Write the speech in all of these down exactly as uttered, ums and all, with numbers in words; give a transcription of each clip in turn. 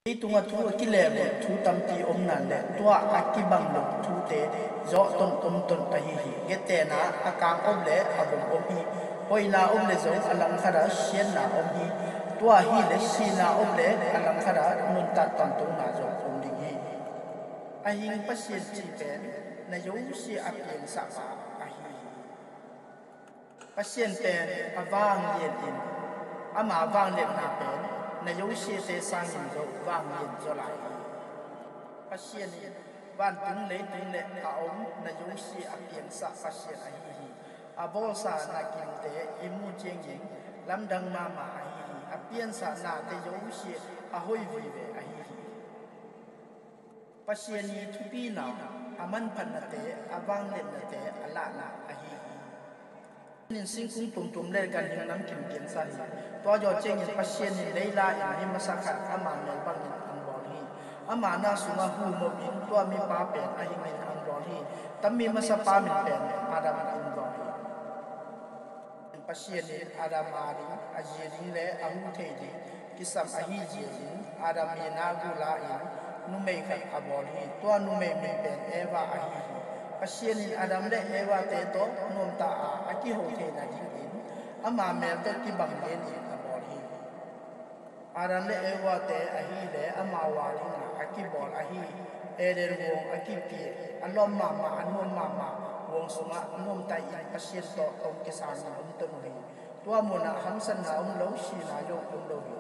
ที่ตัวทูกิเลสทูตัมตีอมนั่นแหละตัวอากิบังลงทูเตจอต้นอมต้นตะฮีฮีเกตเตนะอากางอมเละอาบุอมฮีปอยนาอมเลจงอลังขราเชียนนาอมฮีตัวฮีเลชีนาอมเละอลังขรานุนตัดตันตุงนาจงอมดิฮีอาหิงปัสเซียนจีเป็นนายงชีอาเปียนสักอาฮีปัสเซียนเป็นอาวางเย็นอินอามาวางเล็บนาเป็นนายกเสียเตสังยินโจวางยินโจไหลปัสเซียนบ้านตึงเลยตึงเลยอาอมนายกเสียอเปียนสักปัสเซียนอาฮีฮีอาบอลสานากินเตอิมูเจียงยิงลำดังมามาอาฮีฮีอเปียนสานาเตยกเสียอาหอยวีเวอาฮีฮีปัสเซียนนี้ทุปีนาอามันพันนาเตอาวางเล็บนาเตอลานาอาฮีฮีนินสิงคุ้งตุ่มตุ่มเล่กันยังน้ำกินเกียนสาฮีตัวจอเจงยินปัสเซียนยินได้ลาอินหิมสักขัดอามาเมลบังยินอันบอลฮีอามานาสุมาหูโมบินตัวมีปาเป็นอาหิมินอันบอลฮีตั้มมีมาสปามินเป็นอาดามอินบอลฮีปัสเซียนยินอาดามาดิอาเจริงเล่อามุเทดิกิสัมอาฮีเจริงอาดามีนากุลาอินนุเมขัดอาบอลฮีตัวนุเมมินเป็นเอวาอาฮีปัสเซียนยินอาดามเล่เอวาเตโตนุมตาอากิโฮเทนาดิอินอามาเมลโตกิบังเกนอินอาบอลฮีอาดันเล่เอวาเตอาฮีเล่อามาวาลินาอากิบอลอาฮีเอเดรวงอากิเปียอันลอมมามาอันนวลมามาวงสุงะนวมไตอินปัสเซียนโตตงกิสานาอุมตุนฮีตัวมุนาฮัมสันนาอุมโลชีนาโยอุมโลฮี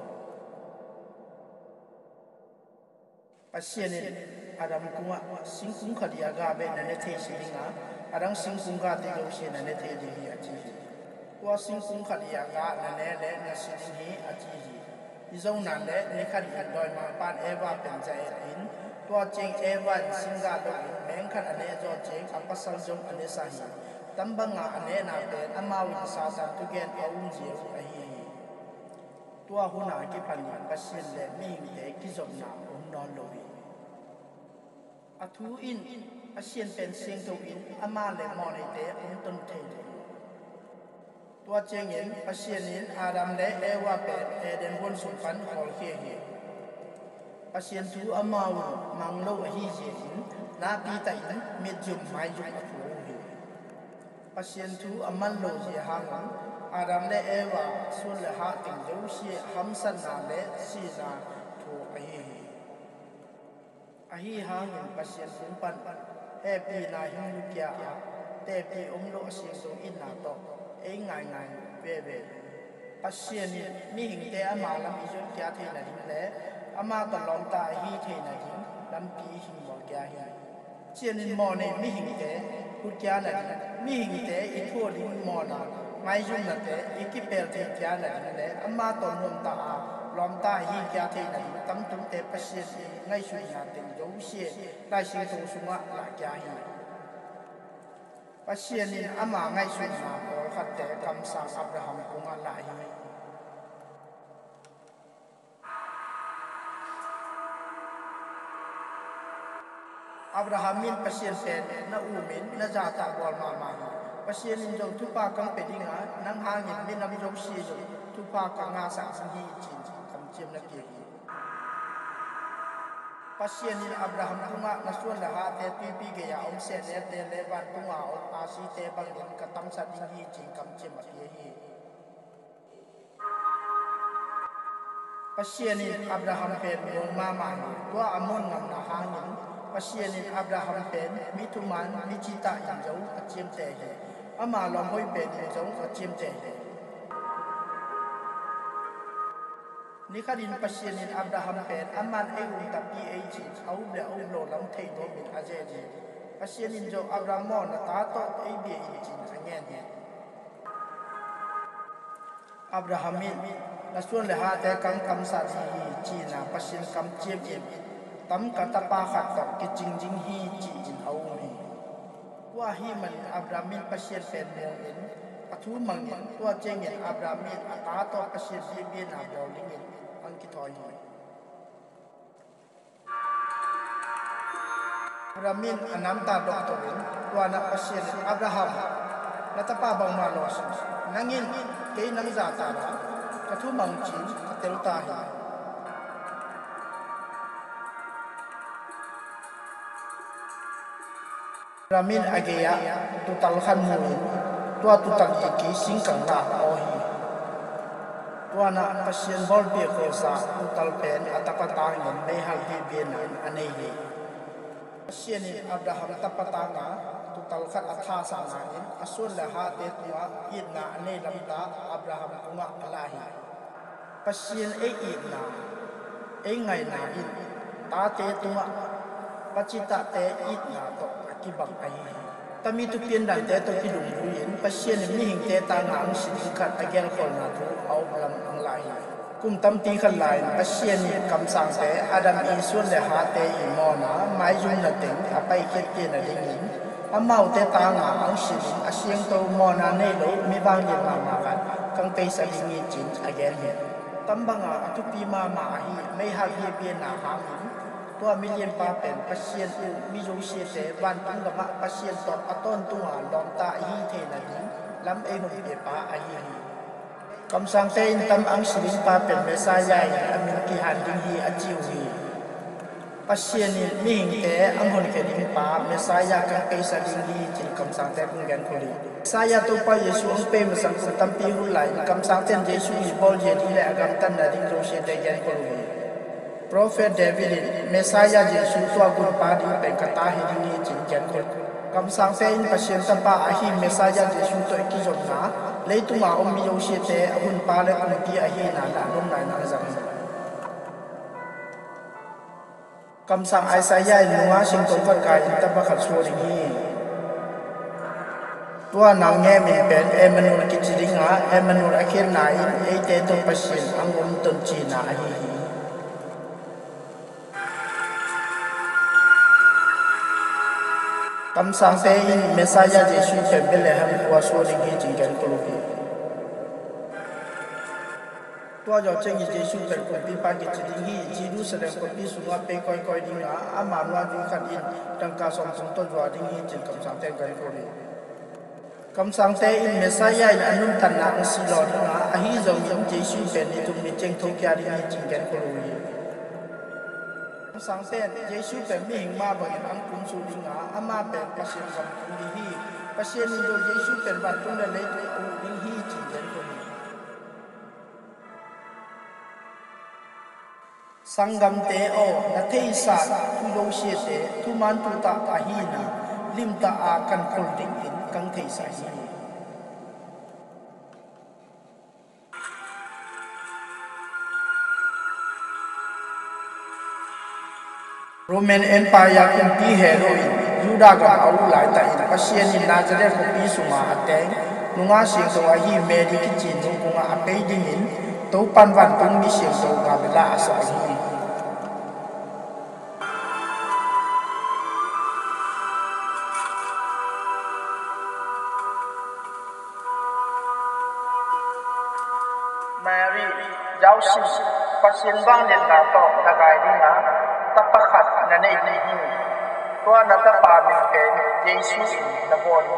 ปัสเซียนอาดัมกุงะสิงคุงขดียากาเบนันเนเทชิลิงาอาดังสิงคุงกาติโยเชนันเนเทดีฮีอาจีฮีตัวสิงคุงขดียากานันเนเลนัสิลิงฮีอาจีฮีที่ตรงนั้นแหละในขันยันดอยมาปานเอวาเป็นใจอินตัวจริงเอวาสิงกาดอยแมงขันอันเนจอจริงอัปสังจงอันเนสาฮีตั้มบังอาอันเนนาเป็นอามาวิสาสันตุเกนอาวุ้งเจียวอาฮีตัวหุนากิพันยันปัสเซียนเล่มีเด็กกิจอมนาอุมนอนโลวีอัทูอินปัสเซียนเป็นเสียงตัวอินอามาเล่มอนิเตอุมตุนเทตัวเจงยินปัสเซียนินอาดัมเล่เอวาเป็นเอเดนวนสุฟันฮอลเคียฮีปัสเซียนทูอามาวมังโลฮีเจยินนาปีตาอินเมจุมไมจุมอฟูฮีปัสเซียนทูอามันโลเจฮังอาดัมเล่เอวาสุลฮะติงโจชีฮัมสันนาเล่ซีนาทูอาฮีอาฮีฮังปัสเซียนฟุนปันเอปีนาฮิมุกยาเตปีอมโลเสียงตรงอินนาโตเองไงไงเว่เว่ปัสเซียนมีหิงเตอามาลำอีจนแก่เทนัดินเล่อามาตลอดตาฮีเทนัดินลำปีหิงบอกแก่ฮีเชียนินมอนี่มีหิงเตพุทธานัดินมีหิงเตอีทั่วดินมอนาไม่ยุ่งนั่นเตอีกิเปลเทแก่นัดินเล่อามาตลอดตาลอมตาฮีแก่เทนัดินตั้มตุ้งเตปัสเซียนไงสุยาเต็งโยเชียได้สิ่งตรงสุงะหลักแก่ฮีปัสเซียนินอามาไงสุนาโอขัดแต่คำสั่งอับราฮัมกุงอะไรอับราฮัมมินปัสเซียนเป็นนาอูมินนาจาตาบอลมามาปัสเซียนินจงทุปากังเป็ดิงานังหางินมินนาบิโรชีจงทุปากังอาสังสังฮีจินคำเจียมนักเกียรติปัสเซียนินอับราฮัมกุงะนัส่วนละหาเตปีปีเกียอมเสเนเตเลวันกุงะออาซีเตบังลินกตัมสัดิฮีจิงคำเจียมนักเกียรติปัสเซียนินอับราฮัมเป็นโยมมามาตัวอามอนงำนาหางินปัสเซียนินอับราฮัมเป็นมิทุมันมิจิตาอินเจ้าเจียมเตะอามาลอมห้อยเป็นอินเจ้าเจียมเตะนี่ขดินปัสเซียนินอับราฮัมเป็นอามันเอวุนตับปีเอจิเอาเบลเอาโลลำเทยโดมินอาเจจีปัสเซียนินเจ้าอับรามอนตาโตเอเบียอิจินสังเกตเนี่ยอับราฮัมมินนัส่วนเลหะแต่กังคำสัตย์ฮีจีนาปัสเซียนคำเจียมเอ็มตั้มกัตปาขัดกับกิจริงจริงฮีจีอินเอาฮีว่าฮีมันอับรามินปัสเซียนเป็นเมืองเอ็นปัทุมังเอ็นตัวเจงเอ็นอับรามินอัตาโตปัสเซียนฮีเบียนาบอลลิงเอ็นอังกิทอยฮีอับรามินอันน้ำตาดอกตัวเอ็นตัวนักปัสเซียนอับราฮัมนัตปาบังมาลอสนังเอ็นเกยนังจาตาระกระทุมังจีนเตลตาฮี ป ramin ageya tutal khan muin tua tutal iki singkang na ohi tuana pasien bol bi ko sa tutal pen atapatang in may halbi binan anei hi pasien in abraham tapatanga tutal khat atha sa na in asun la ha te tua idna anei lamta abraham kunga alahi pasien e idna e ngai na in ta te tua pachita te idna to akibang ai tami tu pian dan te to kidung buin pasien mi hing te ta ngang sin khat agel kol na tu au lam ang lai kum tam ti khan lai pasien ni kam sang te adam i sun le ha te i mo na mai jun na teng apai khet ke na ding in amau te ta nga ang sin asiang to mo na nei lo mi bang ye ma ma kan kang pe sa ding ni chin again he tambanga atu pi ma ma hi mai ha hi pi na haตัวมิเลียนปาเป็นปัสเซียนอูมิโยเชียเตวันตุงกะมะปัสเซียนตออต้นตัวลอมตาฮีเทนันลำเอหุเปปาอาฮีคำสั่งเตนตำอังสิลินปาเป็นเมสายายอมินกิฮันดิงฮีอจิวฮีปัสเซียนนี่มิหิงเตอังหนเกดิงปาเมสายากังเปสดิงฮีจินคำสั่งเตพุงแกนโคลีสายาตัวปเยซูอังเปมสังคุตัมปีหุไลคำสั่งเตนเยซูอีบอลเยดีและอากำตันนาดิงโรเชเตแกนโคลีProphet David Messiah Jesu tua gun pa di pe kata hi ni chin ken ko kam sang te in pasien ta pa a hi Messiah Jesu to ki jot na le tu ma om mi yo she te hun pa le kun ki a hi na na lom nai na zam kam sang Isaiah in nuwa sing to ka ka in ta pa khat so ri ni tua nang nge mi pen Emmanuel ki chi nga Emmanuel akhir na in e te to pasien ang om ton chi na a hiคำสั่งเตอินเมสายาเจสุเป็นเบลเลฮัมตัวโซลิงฮีจิงเกนกลูกีตัวยอดเจงเจสุเป็นคนปีปากิจิงฮีจีรูซาเล็มคนปีสุงาเปคอยคอยดิ้งอาอามาลวาดิขันอินดังกาสมสมต้นวาดิ้งฮีจิงคำสั่งเตกันกลีคำสั่งเตอินเมสายาอินอนุตันนาอังสิลอดิ้งอาอาฮิจงยงเจสุเป็นนิทุมมิเจงทุกยาดิ้งฮีจิงเกนกลูกีสังเตนเยซูเป็นมิหิงมาบอกอังคุมสูดิงาอามาเป็นปัสเซียนกับคุมดิฮีปัสเซียนนิโดเยซูเป็นบัตตุนเลตุอูดิฮีจิงเกนคนสังกัมเตโอนัทเทอิสาทุโยเชเตทุมันตุตาอาฮีนาลิมตาอากันโคลดิงอินกังเทอิสาฮีโรมันเอ็มพายาคุมปีเฮโรอินยูดากับอาวุไลตาอินปัสเซียนินาจเรคุมปีสุมาอัตเตงนุงาเสียงตัวฮีเมดิกิจินนุงาอเปดิงินตัวปันวันตุงมีเสียงตัวกาเบลาอาศัยฮีแมรี่ยาวชิปัสเซียนบางเดินนาโตตะไกดินาตะปะขัดนั่นเองนี่ตัวนัตปามิเป็นเยซูนับวัน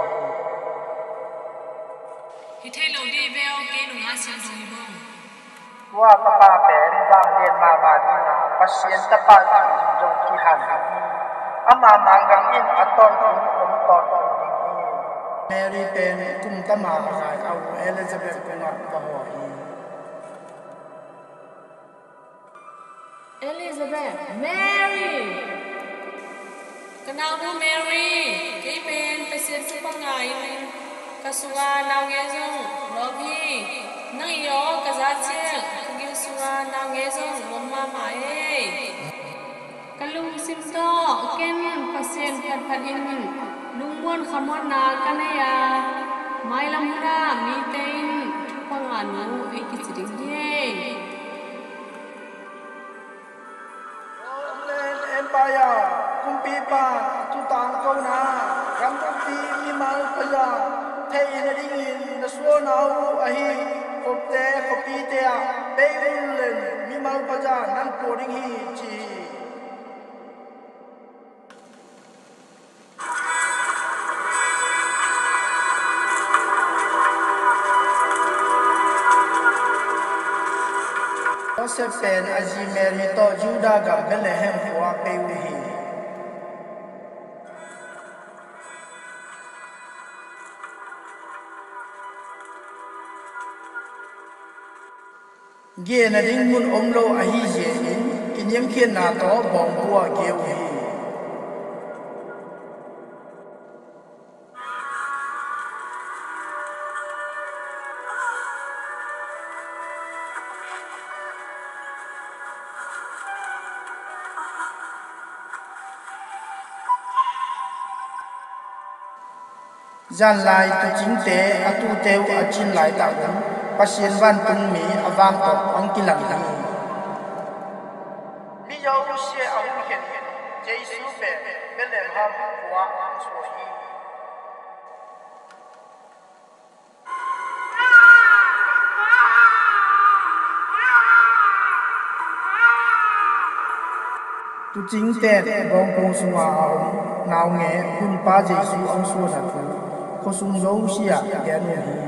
ฮิเทโลดีเวลเกนุงาเซียนตรงบ้งตัวตะปาเป็นบางเรียนมาบาดีนาปัสเซียนตะปาจิจงที่หันอามามังกังอินอัตตอนคุมอมตอนคุมดีแมรี่เป็นกุมตะมาขายเอาเอลิซาเบธกุนัดบะฮอฮี Elizabeth Mary กันเอาดู Mary กี่เป็นไปเสียสุปังไงกสุวานาวเงซงรอพี่นั่งยอกระซาเชียงกิสุวานาวเงซงมมมาหมายกันลุงซิมโตเก้นปัสเซียนพัดพัดอินลุงม้วนขมวดนากันยาไม้ลำรามีเต็นปังอานุอีกิจดิงเย่ Empire, kumpipa, tutang kau na, kamputi limal paya, thay na dingin, naswo na hu ahi, kopte kopite a, peilen, limal paya, nan poding hi chi. Joseph pen aji Mary to Juda ga Bethlehem huwa peuhi gie na ding mun om lo a hi je in kinyam khian na to bong bua ge wi Gian lai tu chính tế a tu teu a chin lai ta un pasien van tung mi awang to ang kilang hi mi yo she a hu khen jesu pe belem ham wa ang so hi tu chính tế bong pong sunga aum naw nge hun pa jesu ang so na tu ko sung zo sia ya no hi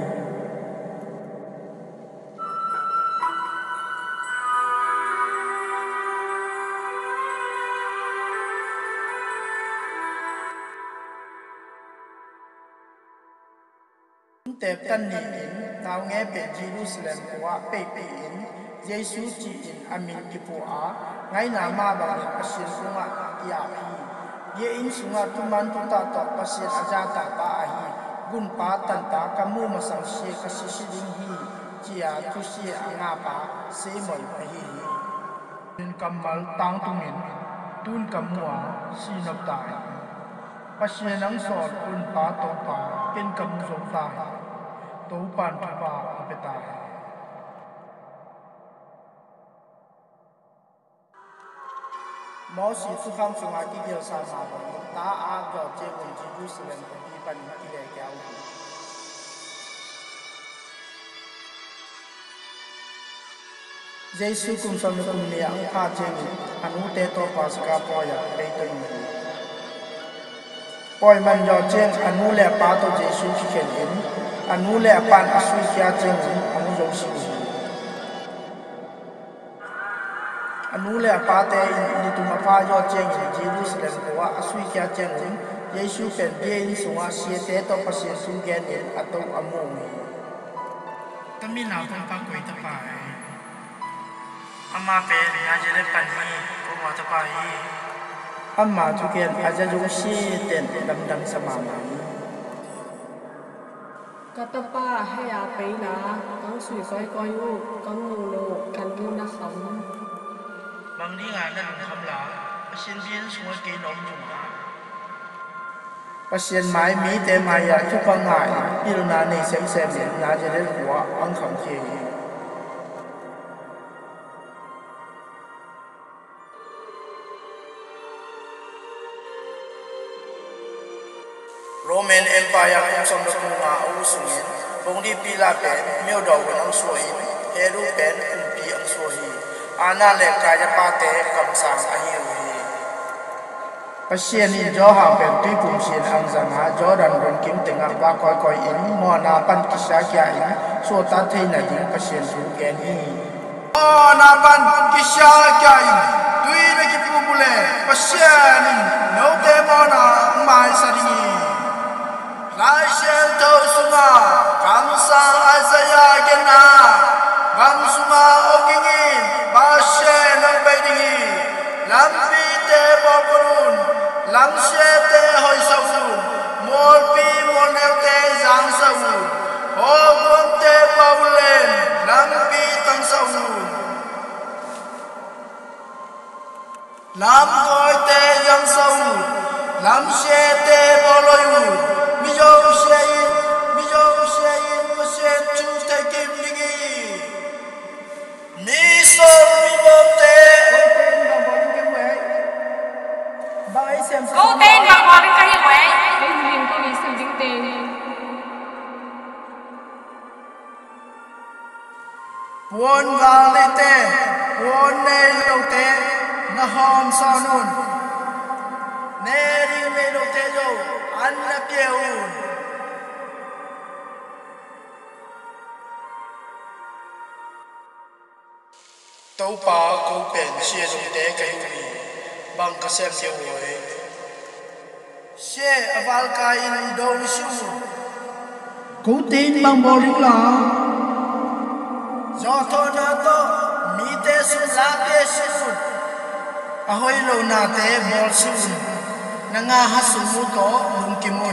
tep tan ni in naw nge pe Jerusalem wa pe pe in Jesu chi in amin ki pu a ngai na ma ba pasien sunga ya hi ye in sunga tuman tu ta to pasien aja ta pa a hi gun pa tan ta kamu masang she ka si si ding hi chia tu si nga pa se moi pa hi in kamal tang tu min tun kamwa si nop ta pasien ang sol gun pa to pa ken kam zo ta to pan tu pa pe ta mo si su kham sunga ki gel sa ma ta a go je gun Jerusalem ki pan ki le kya u Jesu kum sam kum ne ang kha chen anu te to pa ska po ya pe to ni poi man yo chen anu le pa to Jesu ki khen in anu le pan asu kya chen anu zo si anu le pa te ni tu ma pa yo chen Jerusalem ko wa asu kya chen Jesu pen de in sunga sie te to pa sie su gen in ato amu tamina pa pa ko ta pa Amma pe ya jere pan ni ko wa ta pa hi Amma tu ken aja jo si ten dam dam sama ma Katapa hai ya pe la kang sui koi koi u kang nu lo kan nu na kham Mang ni nga na lung kham la pasien bien sunga ke nom chung ma pasien mai mi te mai ya chu pa ngai il na nei sem sem na jere wa ang kham ke Roman Empire kum som da kunga au sungin bong di pila pen myo do wan ang so in heru pen kum pi ang so hi ana le ka ya pa te kam sang a hi hi pasien in jo ha pen ti kum sin ang zang ha jordan ron kim tenga wa koi koi in mo na pan ki sa kya in so ta thei na ding pasien su ken hi o na pan ki sa kya in tui na ki pu bule pasien in no te mo na mai sa ding Lai shen to suma kam sa azaya gena gam suma ogingin ba shen ang baidingi lam pi te bokurun lam she te hoi saun mol pi mol neu te jang saun ho gom te paulen lam pi tang saun lam koi te yang saun lam she te boloyun mi yo shein mi yo shein ko shen chu te kim ligi mi so mi bo te ba ai xem Ô tên bằng hòa bên cái vậy tên liền tôi bị sử dụng tiền buồn vàng lên te buồn này lâu te na hom sa nun ne ri me lâu te yo an na pieu tàu pa câu biển xe lâu te cái gì bằng cái xem tiêu rồi xe aval kai in đâu su câu tin bằng bò lính là do thôi na to te su la te su ahoi lo na te bol su nanga hasumu to mungkimun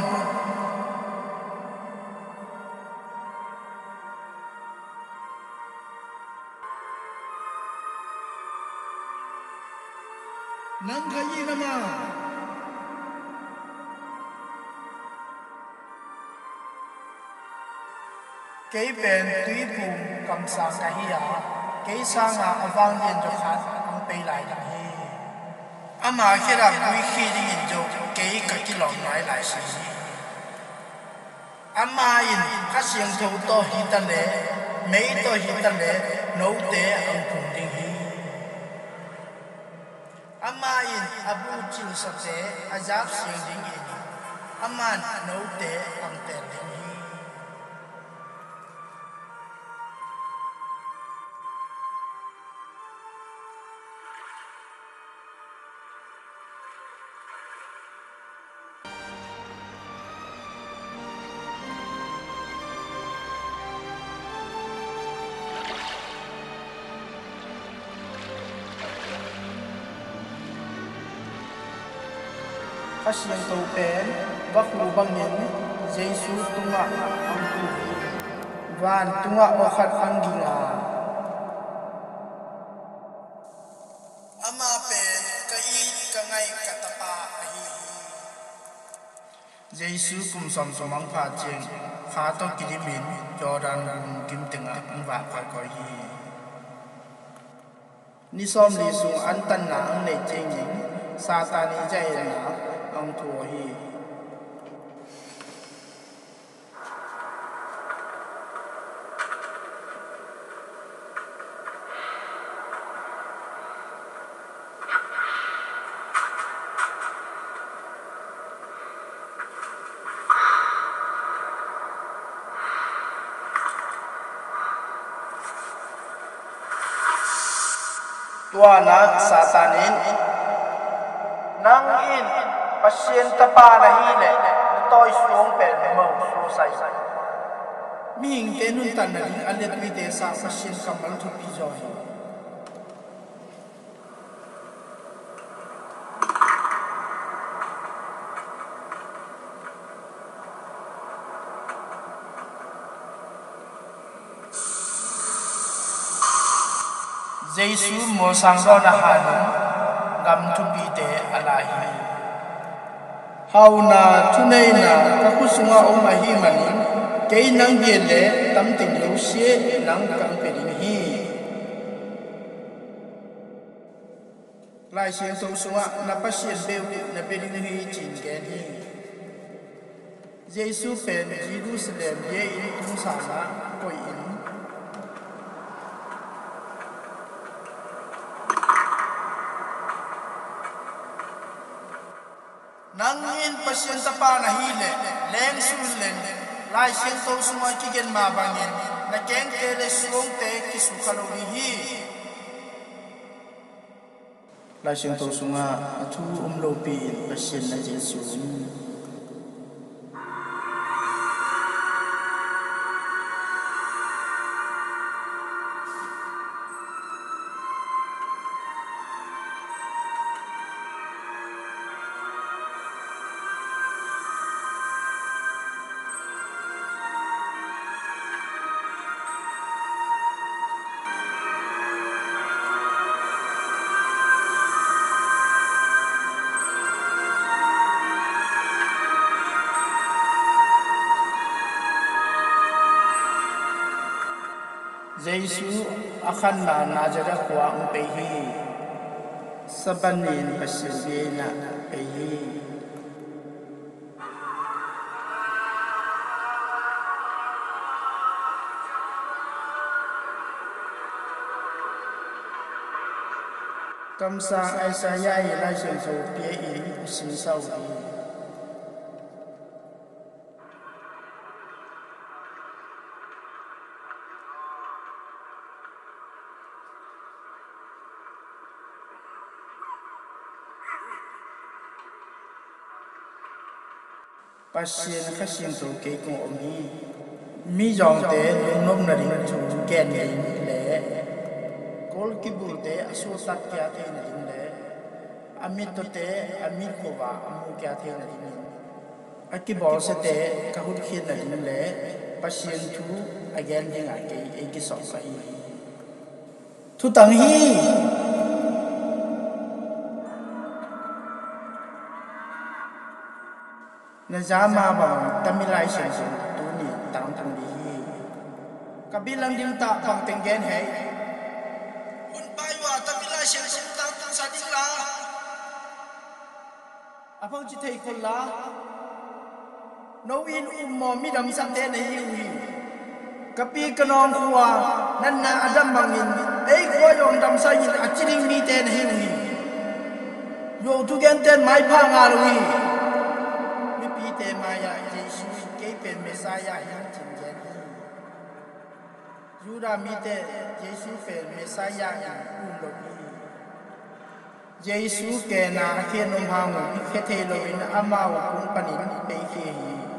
nang kayi nama kay ben tui pum kam sa kahiya kay sa nga avang yen jo khat ang pay lai la hi ama khira kui khi ding in jo kay ka ki long nai lai si ama in ka siang tho to hi ta le mei to hi ta le no te ang pum ding hi ama in abu chil sa te azab siang ding hi aman no te ang te ding hi Asyang tau pen waktu bangin Jesu tunga angku van tunga wakat angginga ama pen kai kangai katapa ahi Jesu kum som somang pha cheng pha to kilimin Jordan kum kim tenga angwa ka koi hi ni som li su an tan na ang nei cheng ning satani jai na ang thua hi tuana satanin nang in pasien tapa na hile toy suong pel mo so sai sai ming tenun tan na din alet mi te sa pasien kamal thu pi joy Jesu mo sang do na hanu gam thu pi te alahi hauna thunei na kakusunga oma hi mani kei nang gele tam ting lo sie nang kang peding hi lai siang to sunga na pasien be na peding hi chin gen hi Jesu pen Jerusalem ye in tung sa na koi in nangin pasien tapa na hile leng sulen lai sien to sunga kigen ma bangin na keng kele suong te kisu kalori hi lai sien to sunga athu umlo pi pasien na Jesu Jesu akan na Nazareth kwa ang pehi sabanin pasilina pehi kamsa Isaiah ila sing so pie i sin sau pasien khasien to ke ko mi mi jong te lung nom na ring chu ken ni le kol kibul te asu tat kya the na ding le amit to te amit ko wa amu kya the na ding akibol se te kahut khin na ding le pasien thu again ding a ke e ki sok sai thu tang hi na zama ba tamilai sen sen tu ni tang tang di kabilang ding ta pang tenggen hai hun pai wa tamilai sen sen tang tang sa ding la apau chi thei kol la no in um mo mi dam sa te nei hi wi kapi kanong khuwa nan na adam bangin ei khuwa yong dam sa yin achiring mi te nei wi yo tu gen ten mai pha nga wi mi pi te ma ya jesu ke pe mesaya yan chin gen yuda mi te jesu pe mesaya yan un lo jesu ke na ke nom ha ngo ke the lo in ama wa kun panin pe ke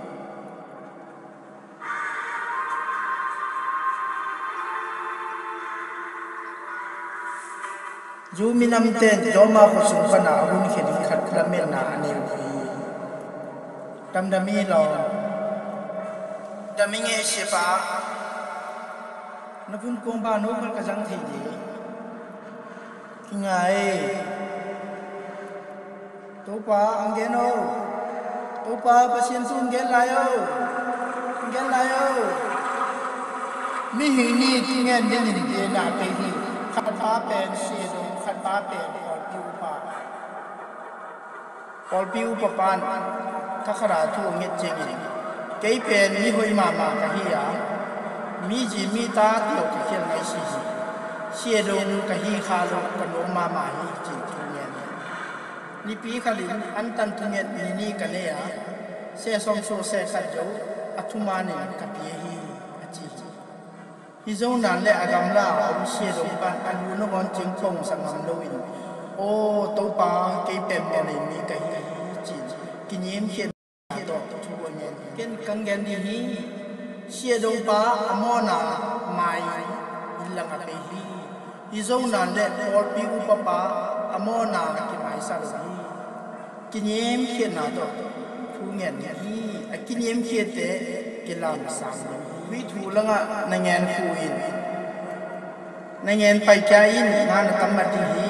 ju minam ten joma ko sung kana hun khen khat lamen na ane wi tam dami lo dami nge shepa na pun kong ba no ka jang thei di kingai to pa angeno to pa pasien sun gen layo gen layo mi hi ni tingen den ni de na pe hi khat pa pen she do khat pa pen pol piu pa pol piu pa pan ta khara thu nget jeng ni kei pen mi hoi ma ma ka hi ya mi ji mi ta tio ka khian ngai si si she do ka hi kha lo ka lo ma ma hi ji thu ngen ni pi khalin an tan thu nget ni ni ka ne ya se som so se khat jo athuma ni ka pi hi achi hi zo nan le agam la om she do pan an nu no gon jing phong sam mam lo in o to pa kei pen mo ni mi ka hi ji ki nyem khian to thu ngen ken kang gen ni hi she do pa amona mai ilang a pe hi hi zo nan le pol pi u pa pa amona ki mai sa lo hi ki nyem khian na to thu ngen hi a ki nyem khian te ki lam sam vi thu langa na ngen khu in na ngen pai cha in na na tam ma ti hi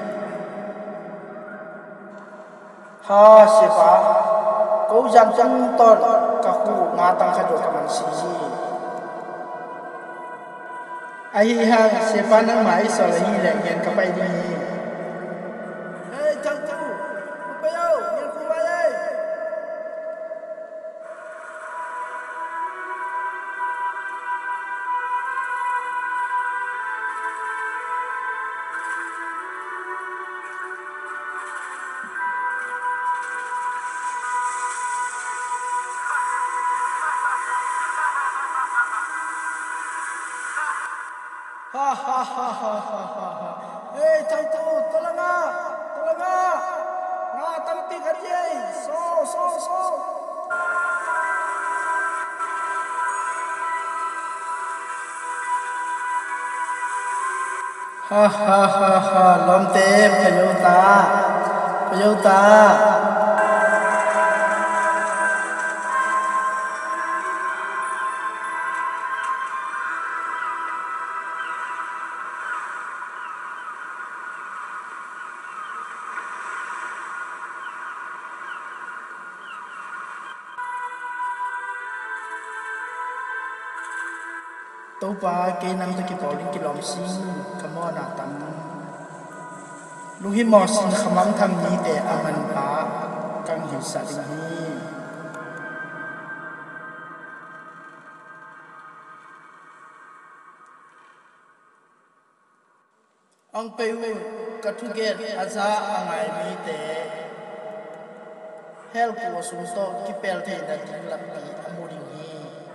ha se pa ko jam chang ton ka khu nga tang kha do ka man si ji ai ha se pa nang mai so la hi le ngen ka pai di hey chang chu pa yo ngen khu ba ye ha ha ha ha ha ha hey chang chu tolanga tolanga nga tam pi khat ye so so so ha ha ha ha lom te phayo ta phayo ta to pa ke nam ta ki polin ki lom sing kamo na tam lu hi mo sin khamam tham ni te aman pa kang hi sa ding hi ang pe u ka thu get aza angai mi te help ko sum to ki pel the da ding lam pi amuring hi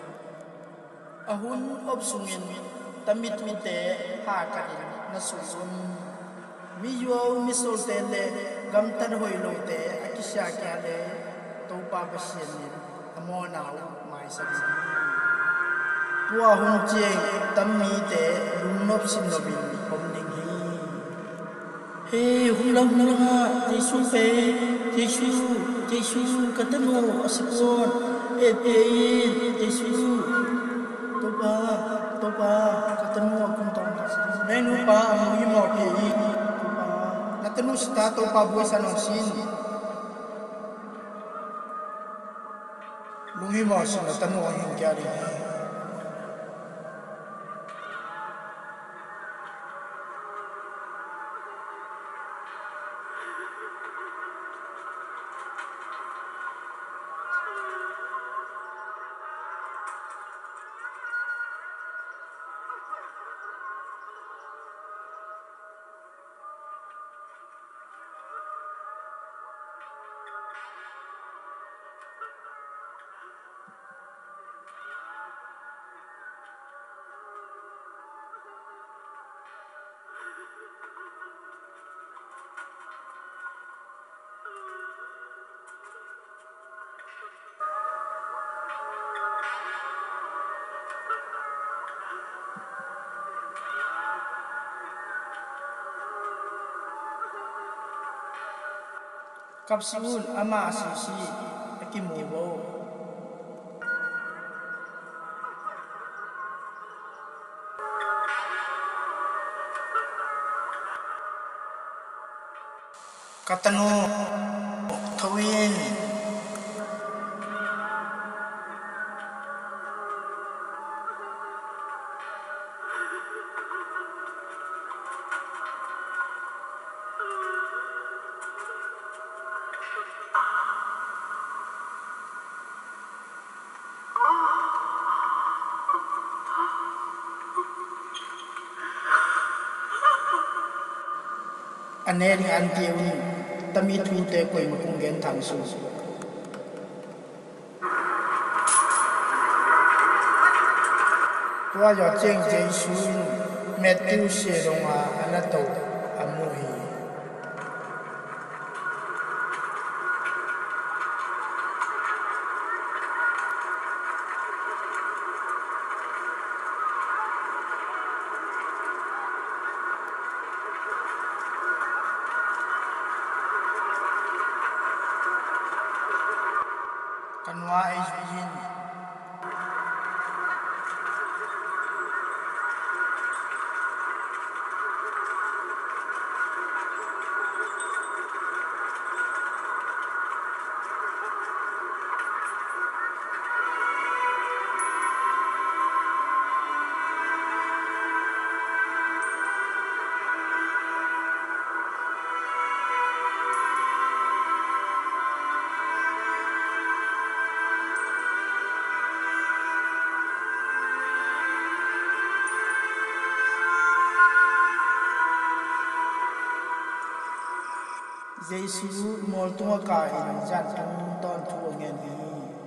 ahun ob sungin tamit mi te ha ka in na su sun mi yo mi sol te le gam tan hoi lo te akisha kya le to pa ba sien ni amo na mai sa ni tua hun che tam mi te lung nop sin no bin om ding hi Hey, hulang hulang Yesu pe, Yesu, Yesu katano asipon, eh eh Yesu, toba, toba katano akong tama. Menu pa ang mga mo pe, toba. Natano sta toba buhay sa nongsin. Lungi mo sa natano ang yung kyari. Kapsul ama asisi akimubo. Katano Kawin Aneri antiuni tami tute koi makungen tangsu. Tua yo cheng Jesu Matthew Sheronga anato amuhi. Kanwa Ejin Jesu mol tua ka in jan tung ton chu ngen hi.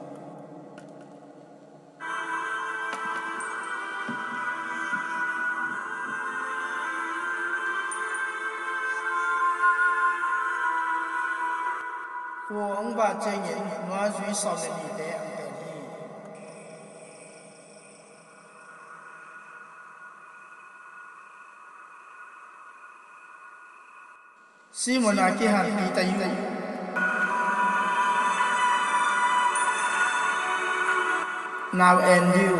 Ko ang ba cheng yin ma zui sao le ni de ang te ni. Simon aki han pi ta yu. Now and you.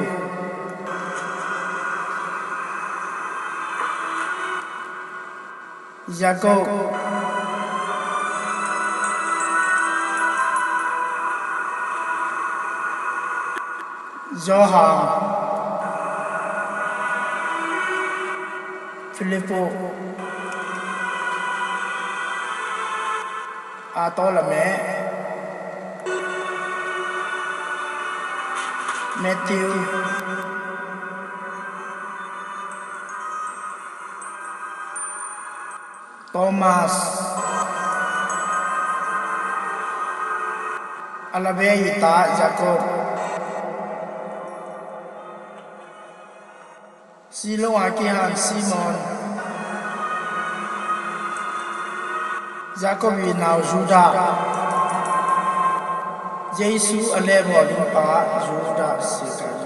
Jacob. Johan. Filippo. Bartolome, Matthew, Thomas, Alabeita, Jacob, Silo Akihan, Simon, Jacob now Judah, Jesus Alebo Limpa Judah Sikayu.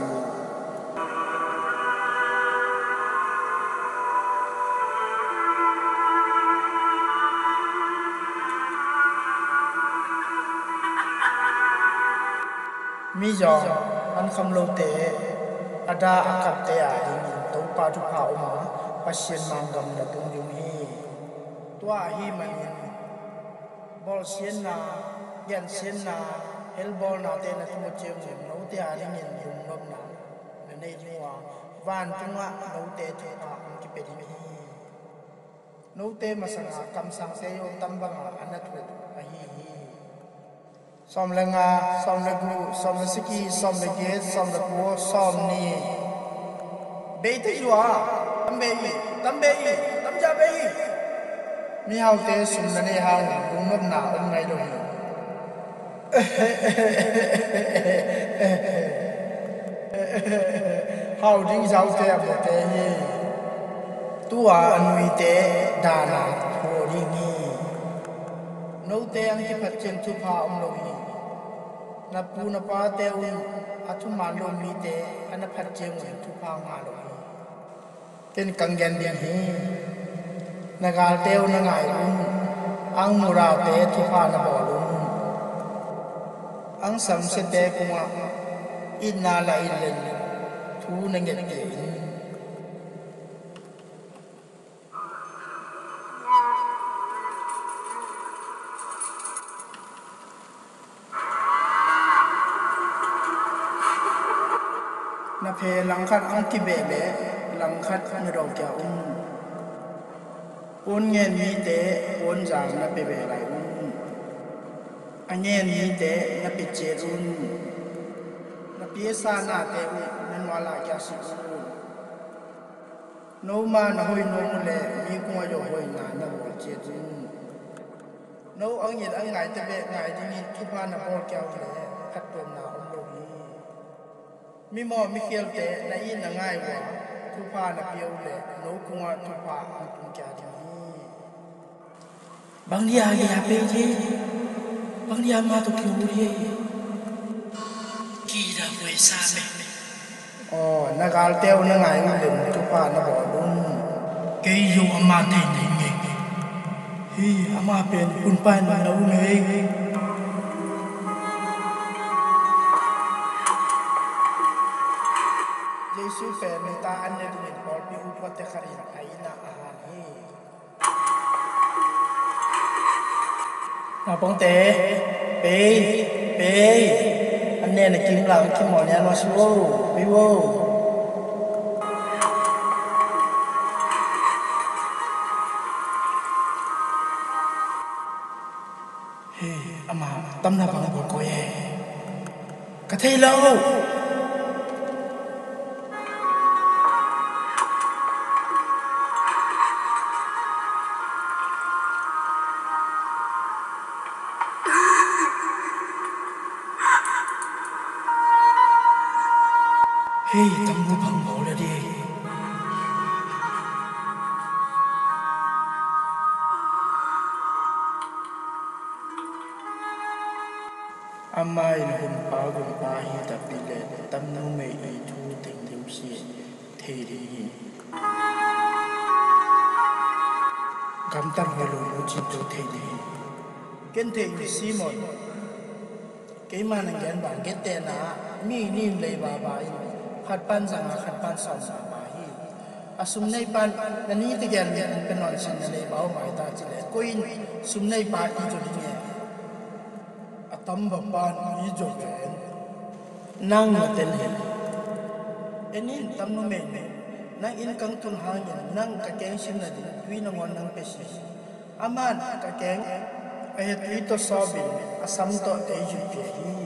mi jo an kham lo te ada akap te a ding to pa tu pa oma pasien mangam na tung yung hi tua hi manin bol sien na yan sien na hel bol na te na tu chem chem no te a ding yin yung nom na na nei jua van tunga no te tu pa an ki pe ding hi no te masanga kam sang se yo tambanga anat we a hi hi som lenga som le gu som le siki som le ge som le po som ni be te jua tam be yi tam be yi tam ja be yi mi hau te sum na ne hang dung nom na om ngai lo hi hau ding jau te a bo te hi tua anui te dana ho ri ni no te ang ki phat chen thu pha om lo hi na pu na pa te un athu ma lo mi te ana phat chen thu pha ma lo hi ken kang gen ding hi na gal te na ngai un ang mura te thu pha na bo lu ang sam se te kuma in na la in len thu na nge te na phe lang khat ang ki be be lang khat na ro kya um un ngen mi te un jang na pe be lai un angen mi te na pe che un na pi sa na te u nan wala kya si un no ma na hoi no mu le mi ko yo hoi na na bo che un no ang yin ang ngai te be ngai ding ni thu pa na bol kya le khat tom na um lo hi mi mo mi khiel te na yin na ngai wa thu pha na piau le no kunga thu pha ang tung kya di bang dia ya pe ji bang dia ma to kyu ri ki da we sa me oh na gal teo na ngai u le thu pha na bo dun ke yu ama te ni nge hi ama pen kun pa na no nge Yesu pen ni ta an ne ni bol pi u pot te khari na ai na a han hi na pong te pe pe an ne na kim lang kim mo nya no su pi wo he ama tam na bang bo ko ye ka thei lo Hey, tâm của bằng bộ ra đi. Amai là hùng phá gồm ba hi tập bị lệ tâm nô mê ý thu tình liễu xịa thề đi hi. Cảm tâm là lùi lũ chín tô thề đi hi. Kên thề như xí mọt. Cái mà nâng ghen bản kết tên á, mi nim lấy bà bà hi. Khát pan rằng là khát pan sòng bà bà hi. À xung này pan, là ní thì ghen ghen bên nòn xin là lấy báo mãi ta chỉ lệ. Cô in, xung này bà ý cho đi nghe. À tâm bà pan ý cho ghen. Năng mà tên hình. Ên in tâm nó mềm mềm. Năng in căng tuần hạ nhìn, năng cả kén xin là đi. Tuy nó ngon năng bế xí. À man, cả kén. À hết tuy tô so bình, à xăm tô ấy dù bế hi.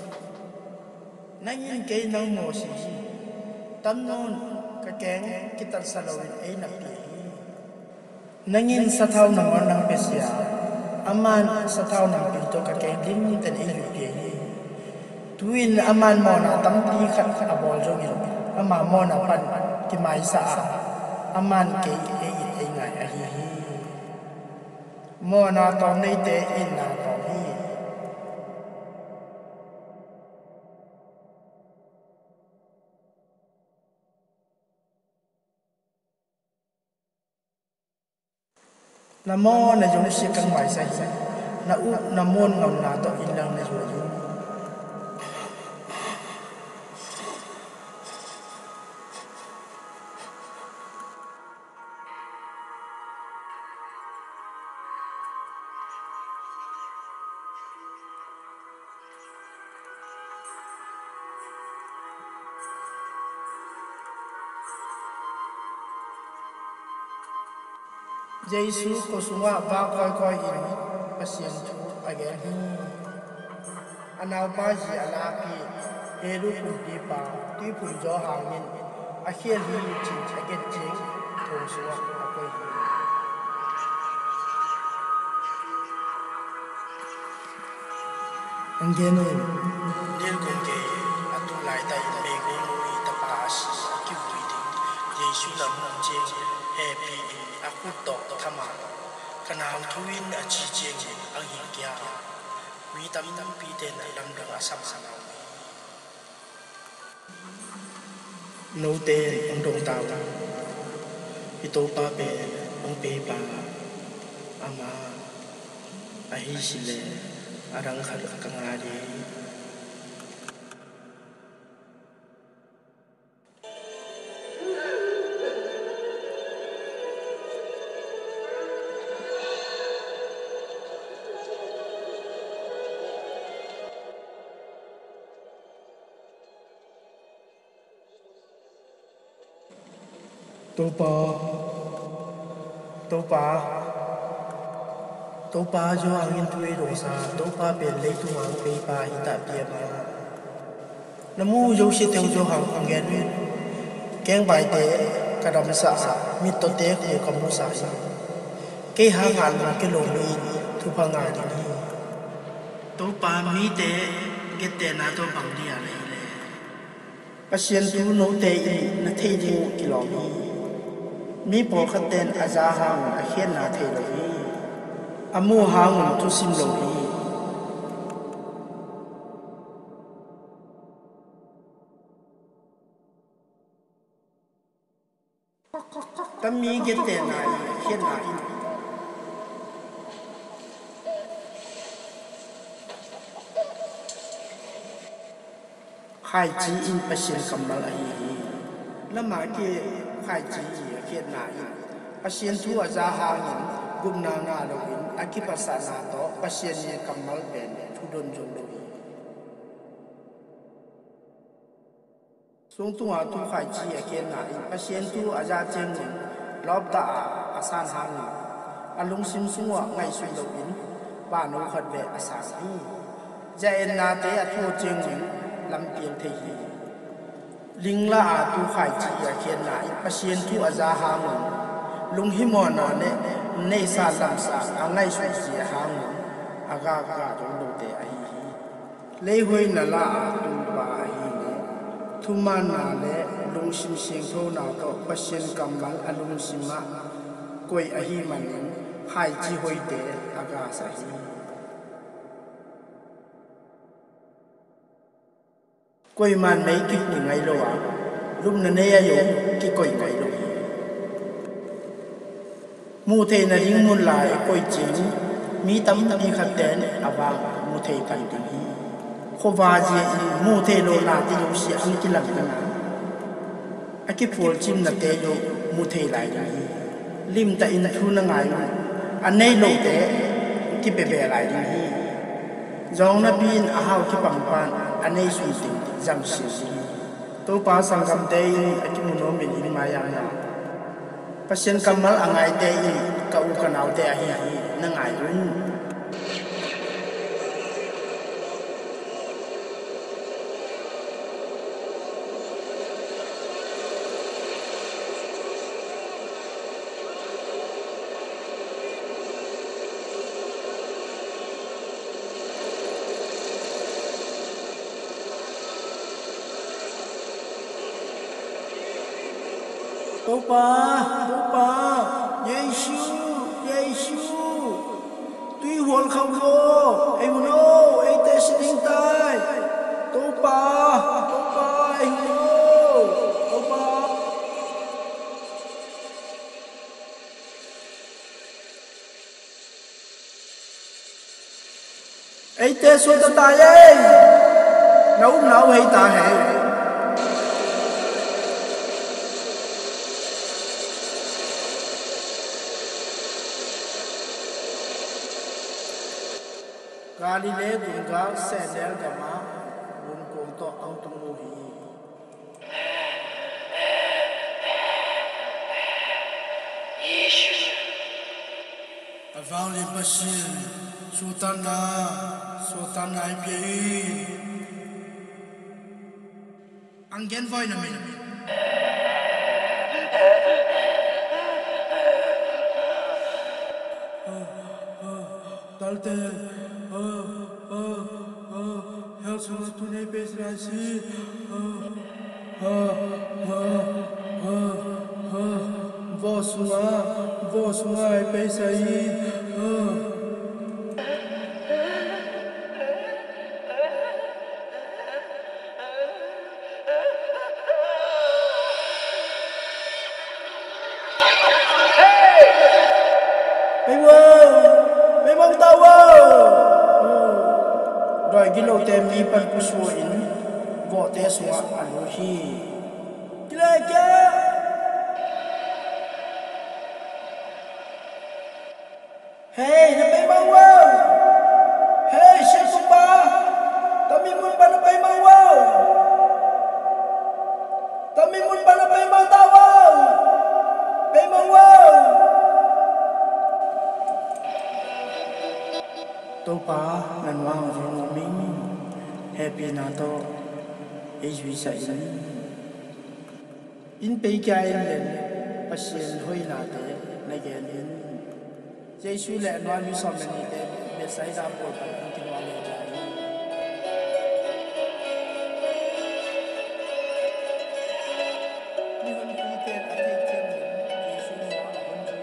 Năng in kê năng mô xí. Tâm nôn ka keng kita salawin ay napi. Nangin sa tao ng onang pesya, aman sa tao ng pinto ka keng ling tan ay lupi. Tuwin aman mo na tampi kat abol jongil, ama mo na pan kimay sa aman kay ay ay ngay ahihi. Mo na tong nay te in na tong hi. Namo na yung siya kang may sa na u namon ngam na to ilang na yung Jesu ko sunga ba koi koi in pasien thu again hi anau pa ji ala pi heru kum pi pa ti phun jo hangin a khiel hi chin again ching tho suwa akoi hi angeno nil kum ke atu lai tai me go hi ta pa si ki wi di Jesu lam hong che happy aku tok thama kanam thuin a chi cheng ang hi kya wi tam tam pi te na lam dang asam sanau no te ang dong ta ito pa pe ang pe pa ama ahi sile arang khal kangari Topa Topa Topa jo angin tui rosa Topa ben lei tu ang pe pa hita pia ma Namu jo si teu jo hang angen win Keng bai te kadam sa mit to te khu kamu sa sa Ke ha ngan ma ke lo mi thu pa nga ni Topa mi te ke te na to bang dia le le Pasien tu no te i na thei di ki lo mi mi po khaten aza hang a khian na thei lo hi amu hang tu sim lo hi tam mi ge te na khian na hi khai chi in pasien kamal ai hi lama ke khai chi khian na hi pasien thu aza hang in gumna nga lo in akipasa na to pasien ye kamal ben thu don jong lo hi sung tu a tu khai chi a khian na hi pasien thu aza cheng ni lob da asan hang ni alung sim sungwa ngai sui lo in ba no khat ve asa hi ja en na te a thu cheng ni lam piang thei hi ling la a tu khai chi a khian na hi pasien thu aza hang lung hi mo na ne nei sa lam sa angai sui ji hang aga ga dong lo te ai hi lei hoi na la tu ba hi ne thuma na le lung sim sing tho na to pasien kamal alung sima koi a hi man khai chi hoi te aga sa hi koi man mai ki ni ngai lo wa lum na ne ya yo ki koi ngai lo mu the na ring mun lai koi chin mi tam ni khat ten awa mu the kan tin hi kho wa ji mu the lo la ti yo si an ki lam na aki phol chim na te yo mu the lai ni lim ta in thu na ngai an nei lo te ki be be lai ni jong na pin a hau ki pam pan an nei su ting jam si si to pa sangam te aki mu no me ni ma ya na pasien kamal angai te i ka u kanau te a hi hi na ngai run Topa, Topa, Giêsu, Giêsu, tuy hồn không vô, em no, em te sinh tai, Topa, Topa, em no, Topa. Em te số ta tai ấy, nấu nấu hay ta hay. Galilei Dunga Sendel Gama Bun Konto Antumuhi Yesu Valley Bashir, Sultana, Sultana I P A. Anggen Voy na min. Talte, oh, oh, oh, hel sama tu ne pes rasi, oh, oh, oh, oh, oh, vos ma, vos ma I pes ai, oh. Mày wow, mày mong tao wow. Rồi cái lô tem đi pan kusua in, vợ té xóa alo hi. Kila kya. Hey, na mày mong wow. Hey, shit kumba. Tami mun ba na mày mong wow. Tami mun ba na mày mong tao wow. Mày mong wow. Tô pa ngan wang jong ming happy na to is we say in pe kai len pasien hoi na te na gen in jesu le nwa mi som ni te be sai da po pa tin wa le ja ni hon ki te a te chen jesu no a hon ju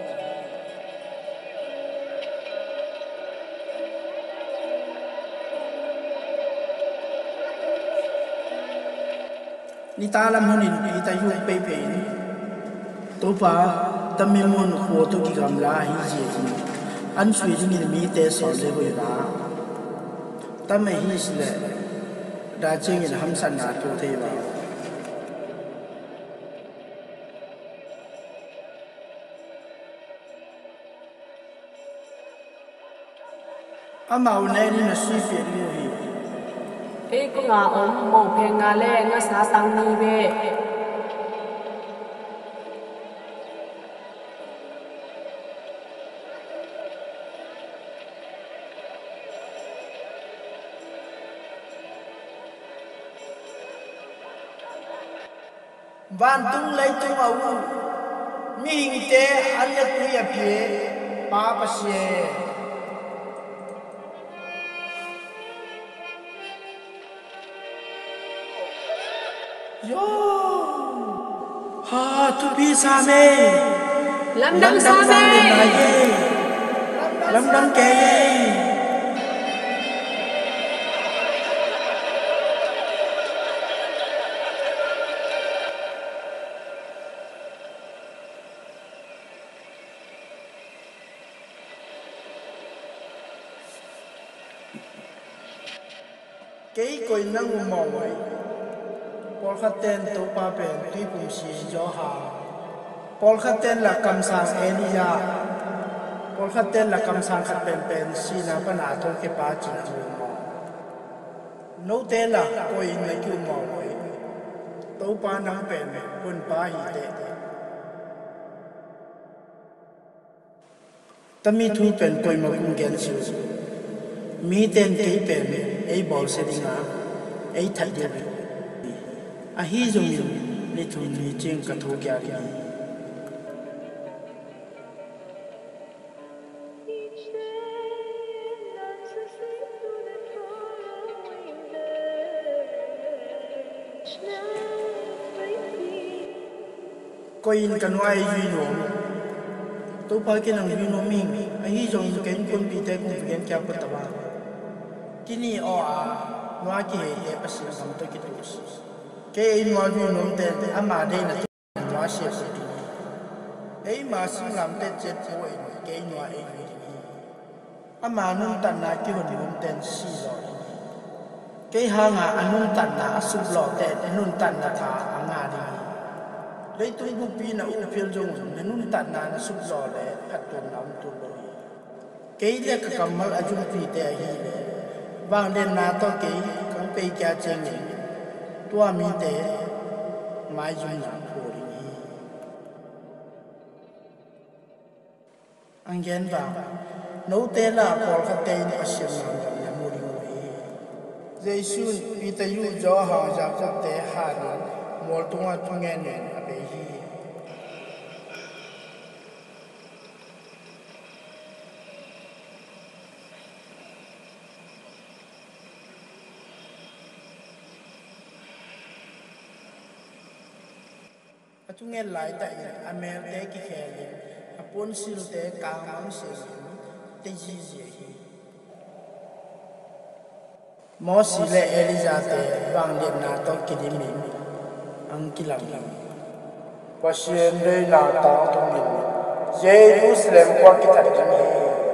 ni ta lam honin pi ta yu pe pe ni to pa tammi mon kho to ki gam la hi je ni an sui ni mi te so le hoi ba tamme hi sle da ching in ham san na to the ba amau ne ni na si fe ni hi Ê cô ngà ốm màu phê ngà lê ngà xá sang ni bê. Van tung lấy tung au mi hình tế ăn nhật quý à phía ba bà xê yo ha tu bi sa mê Lâm đâm sa mê lâm đâm kê cái coi năng màu ấy, Paul khát tên tàu pa bền tuy cùng xì gió hà, Paul khát tên là cầm sang Elia, Paul khát tên là cầm sang khát bền bền xì na bên à thôi cái ba chỉ chịu màu, nấu tên là coi này kêu màu ấy, tàu pa năng bền quân ba hi tệ, tâm mi thu bền coi mà cũng ghen xíu. Mi tên cái bền ấy bảo sẽ đi ngã ấy thay đi à hi dùng đi thùng đi trên cả thô kia đi coi in cái ngoài duy nhộn tôi phải cái năng duy nhộn mình à hi dùng cái con bị tay cũng phải kia có tao kini o a noa ki he pasin sam to ki tus ke in ma ju nom te ama de na noa she se ti ei ma sing lam te chet po in ke noa ei ni ama nun tan na ki hon nom ten si lo ke ha nga anun tan na su lo te nun tan na tha anga ni lấy tung bu pi na u phil jong nun tan na su lo le at tu nam tu lo ke le ka kamal ajum pi te hi vang lên na to kỹ cũng bị cha chân nhỉ tua mi tế mai dung làm phù đi anh ghen vào nấu té là bỏ khát té in pasien nam dam na muri ngui Jaisun itayu jo ha ja ko te ha ni mol tunga tungen ne abe hi Atungen lai ta amel te ki khele apon sil te ka mang se te ji ji hi Mo si le Eliza te bang lian na to kidimi ang kilam Pasien de na ta tong ni Jerusalem kwa kita kami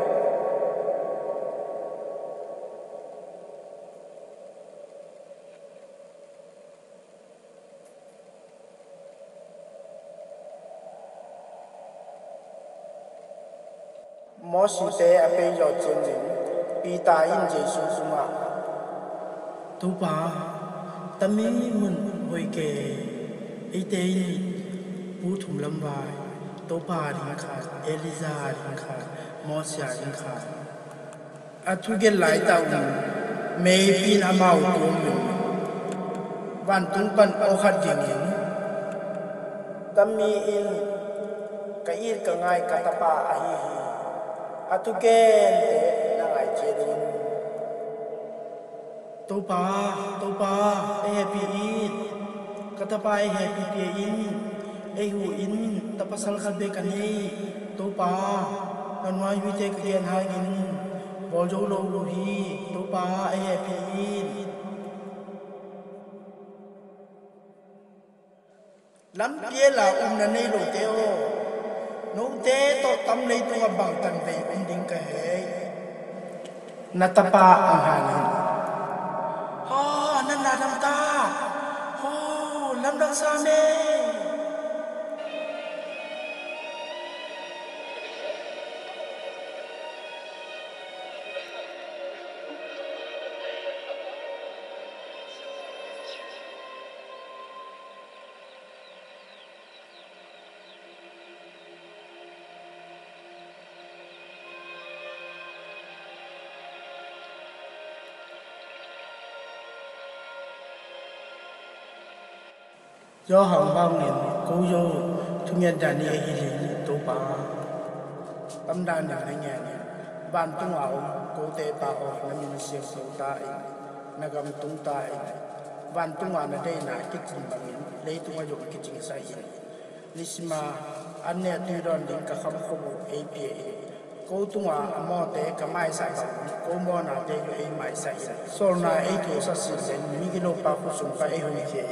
Mo si te ape yo chen ni pita in Jesus suma Tu pa tami mun hoi ke ai te pu thum lam vai to pa ring kha Eliza ring kha Mosia ring kha Athu ge lai ta u me pin amau tu mu van tung pan o khat jing yin tami in ka ir ka ngai ka ta pa a hi hi Athu ge te na ngai che rin Tô pa, tô pa, e happy in, kata pa e happy pe in, e hu in, tapasal khabe kani, tô pa, kanwa yu te kien ha in, bol jo lo lu hi, tô pa e happy in. Lam pie la um na nei lo te o, no te to tam nei tu bang tan ve um ding ka he, natapa ang hangin. Nanda dam ta, oh, lam dang sa me. Do hang bang nin ko yo thungen dan ni hi li to pa tam dan na nya ni ban tung ao ko te pa o na min se so ta ai na gam tung ta ai ban tung wa na dei na ki chin bang ni le tu wa yo ki chin sai ni sima an ne tu don din ka kham ko bu ai pi ko tung wa amo te ka mai sai ba ko mo na te yo ai mai sai so na ai tu sa si sen mi ki lo pa ko sum pa ai ho ni che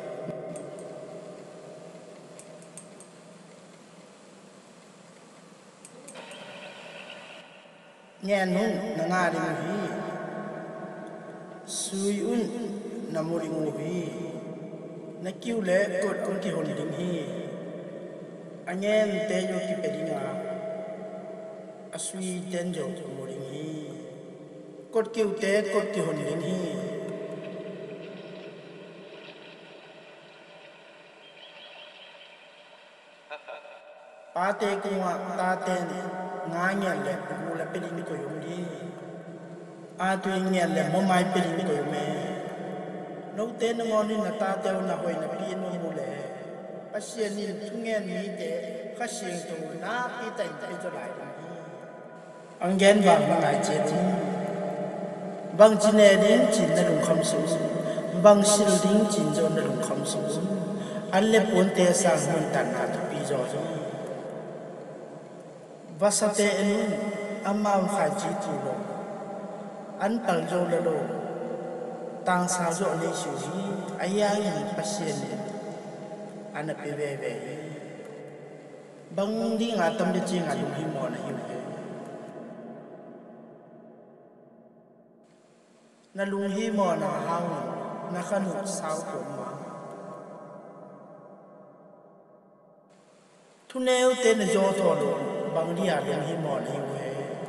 nghe nung na nga ring hi sui un na mo ring hi na kiu le kot kon ki hon ring hi angen te yo ki pedinga asui ten jo mo ring hi kot kiu te kot ki hon ring hi pa te kuwa ta te nga nya le ku la pe ni ko yum di a tu nya le mo mai pe ni ko yum me no te no ngon ni na ta te na hoi na pi no mu le a sien ni thu nge ni te kha sien tu na pi tai tai cho lai ang gen ba ma ngai che ti bang chin ne din chin na lung kham su bang sil ding chin jo na lung kham su an le pon te sa mun tan na tu pi jo jo Basate enu amam khaji tu lo an pal jo le lo tang sa jo le shu hi aya yin pasien ne an pe ve ve bang di nga tam de chi nga lu hi mo na hi na lu hi mo na hang na khanu sao ko ma tu neu te na jo to lo bang dia yang hi mo hi we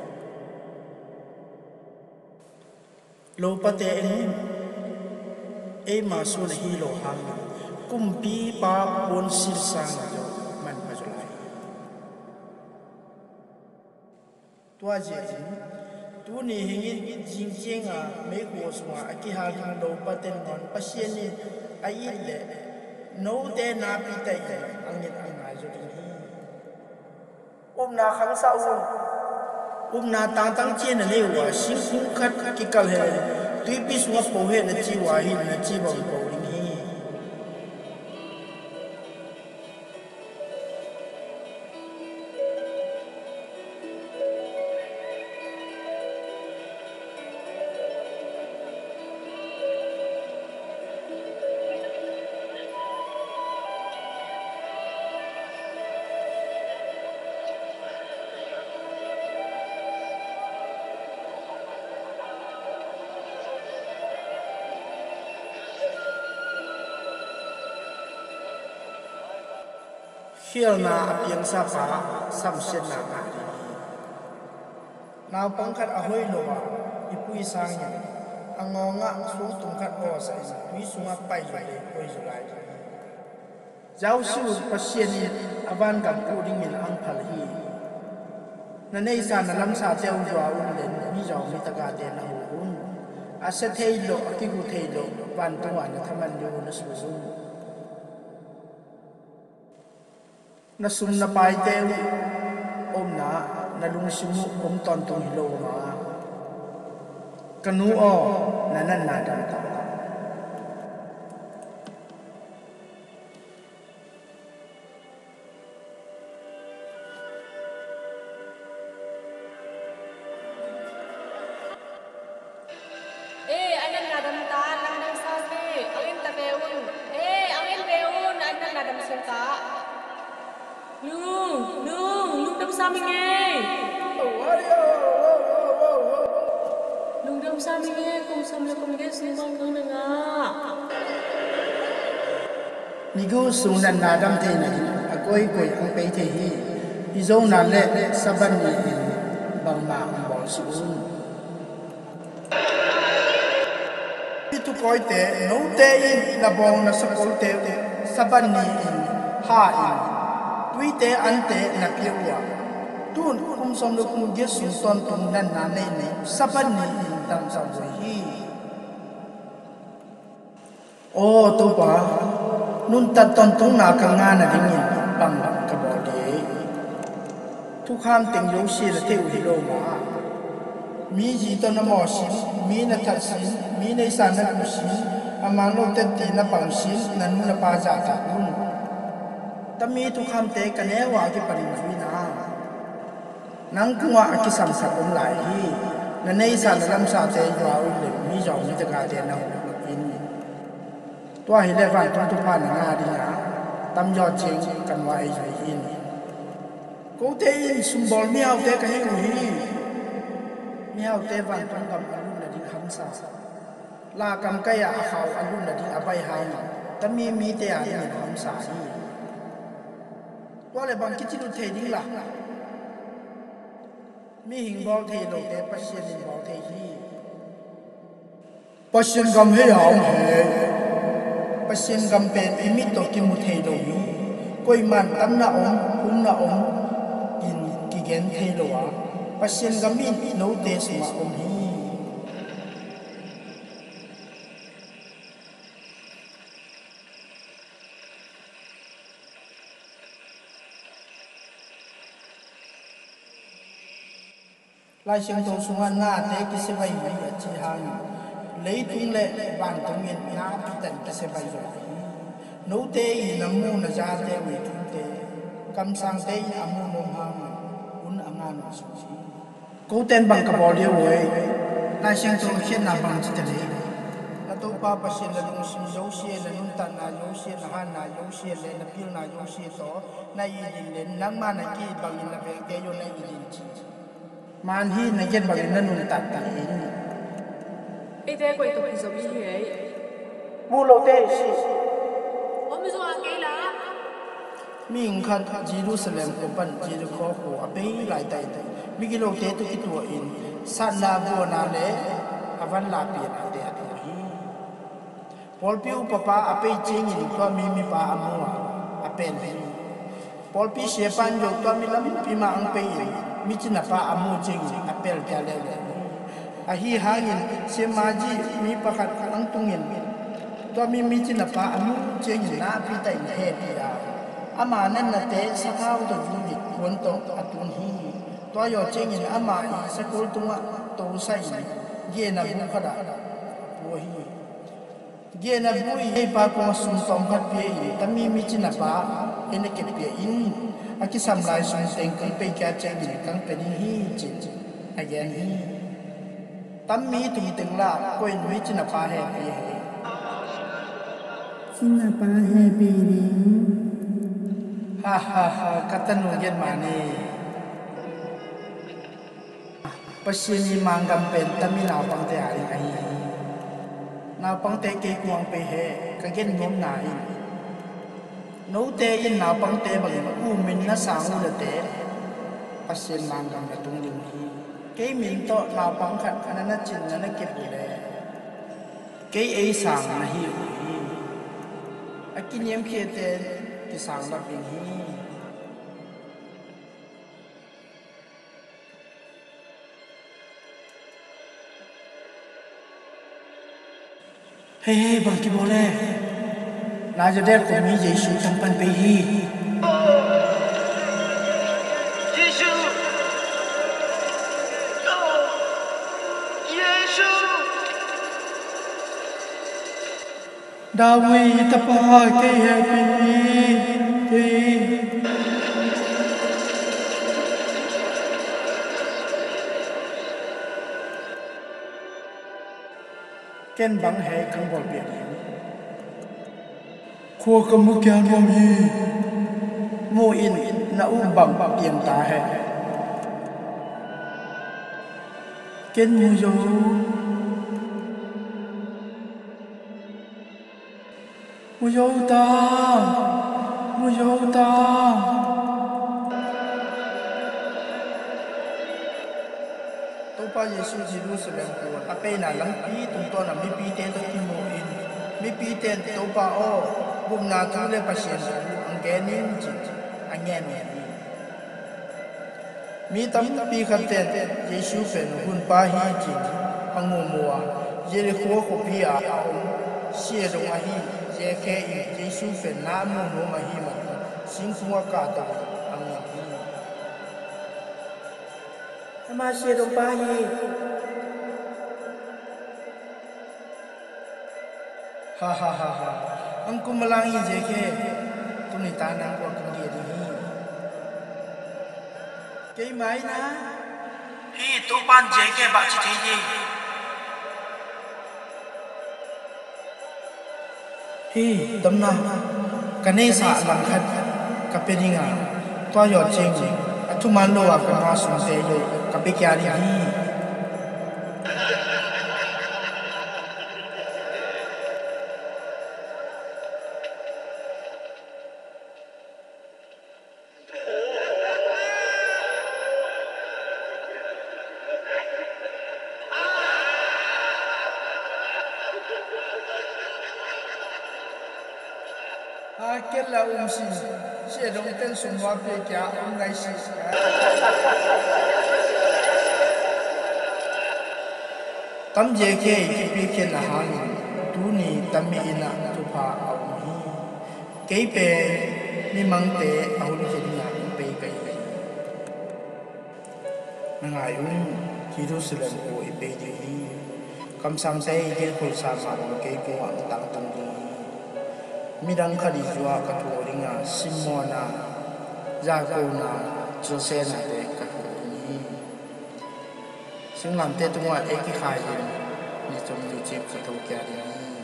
lo pa te en e ma su na hi lo hang kum pi pa pon sil sang jo man ma jo lai tu tua je tu ni hingi jing jenga me ko swa aki ha hang do paten ngon pasien ni ai le no te na pi tai angit angai jo ding um na khang sa un um na tang tang chen ne wa sing khung khat ki kal he tui pi swa po he na chi wa hi na chi bang po ding hi Hiel na apiang sapa sam sen na nga di naw pangkat ahoy lowa ipui sang ni angonga sung tungkat o sa isa tui sunga pai jo le koi jo lai jau su pasien ni aban gam ku ding min ang phal hi na nei sa na lam sa teu jo un len mi jo mi ta ga de na hu un a se thei lo ki gu thei lo ban tungwa na thaman yo na su su na sum na pai te om na na lung simu om ton ton hi lo ma kanu o na nan na dam ta eh anan na dam ta lang dang sa se angin ta beun eh angin beun anan na dam sen ta Lung, lung, lung đâm sao mình nghe. Lung đâm sao mình nghe, cùng xâm là cùng ghé xin mong thương đừng à. Nigu sung nan na dam te na a koi koi ang pe te hi i zo na le saban ni bang ma ang bol su un itu koi te no te in na bong na sa kol te saban ni in ha in tui te an te na piwa tun kum som lu kum ge sun ton tum nan na nei nei saban ni in dam sa voi hi o to pa nun tat ton tung na ka nga na ding in bang ka bo de thu kham teng yo si la theu hi lo ma mi ji to na mo sin mi na that sin mi nei sa na ku sin amang lo te ti na pang sin na nu na pa ja ta un ta mi thu kham te ka ne wa ki parin hui na nang kuwa ki sam sa um lai hi na nei sa na lam sa te wa u le mi jo mi ta ka de na in tua hi le van tung tu phan nga di na tam yo ching kan wa ai joi in ko te in symbol miao te ka hi hi miao te van tung kam alu na di kham sa la kam ka ya khau alu na di abai hai na ta mi mi te ya ni kham sa hi tua le bang ki chi lu the ding la mi hing bol the lo te pasien hing bol the hi pasien gam he ya he pasien gam pen imit to ki mu thei lo mi koi man tam na om hum na om in ki gen thei lo wa pasien gam in no te sma om hi lai xiang to sunga na te ki se bai hi chi hang lấy tung lệ vàng tung yên nhá tận cái xe bay rồi nấu tê nấm mu na ra tê với tung tê cầm sang tê amu nôm ham un angan nó sung si cố tên bằng cái bò điêu rồi lai xiang to khiên na bằng chỉ thế là tôi pa pa xin là lung sim dấu xia là nun tan na dấu xia là han na dấu xia là na pil na dấu xia to na y din lên nang ma na ki bằng in na về cái yo na y din chi man hi na ken bằng in na nun tan tan in Ite ko ito piso bihi. Bulo te si. Omi so akela. Ming khan Jerusalem ko pan Jericho ko ape lai tai tai. Mi kilo te tu ki tu in. San na bo na le avan la pi na te atu hi. Pol piu papa ape ching in ko mi mi pa amu ape ni. Pol pi she pan jo to mi lam pi ma ang pe in. michina pa amu jing apel kya le a hi hangin semaji mi pakhat ang tungin to mi michina pa amu jing na pi tai he pi ya ama nan na te sakhaw to ju won to atun hi to yo jing ama i sakul tunga to sai ye na bu khada bo hi ye na bu i pa ko sum tom khat pi tami michina pa ene ke pi in aki samlai sum teng kan pe kya chang ni kan pe ni hi chin again hi tam mi tu teng la ko in mi china pa he pi he china pa he pi ni ha ha ha katanu gen ma ni pasini mangam pen tami na pang te ari ai na pang te ke kuang pe he ka gen ngom na i no te in na pang te bang u min na sang u le te pasin mangam na tung ling hi ke min to na pang khat anana chin na ke pi le ke ei sang na hi hi akinyem phe te ki sang la ping hi hey hey bang ki bole na je der ko mi je shu tam pan pe hi Yesu oh Yesu dawi ta pa ke he pi ke ken bang he kang bol bi khua ka mu kya nom hi mu in na u bang pian ta he ken mu yo mu yo ta mu yo ta to pa yesu jerusalem ko ape na lang pi tum to na mi pi te to ki mu in mi pi ten to pa o bum na tu le pasien ang genin ji ang ngen mi tam pi khat ten yesu pen hun pa hi ji ang mo mo ye le kho ko pi a sie dong a hi ye khe i yesu pen na mo mo ma hi ma sing suwa ka ta ang ngen ama sie dong pa hi ha ha ha ha ang kumalang i je ke tuni tanang ko kang dia di ke mai na hi tu pan je ke ba chi thi ji hi tamna kane sa lang khat ka pe ringa to yo ching athu man lo wa ka ma sum se yo ka pe kya ri hi Kela umsi, si dong ten semua pekya umai si. Tam je ke kipi ke lahani, tu ni tami ina tu pa auni. Kei pe ni mangte auni jadinya pe kai. Nangayun Jerusalem ko ipe di. Kamsang say ke kul sama kei ko ang tang tang di. Midang kali jua katuringa Simona Zakona Josena de katuri singlam te tungwa eki khai ni chom tu chip katu kya ri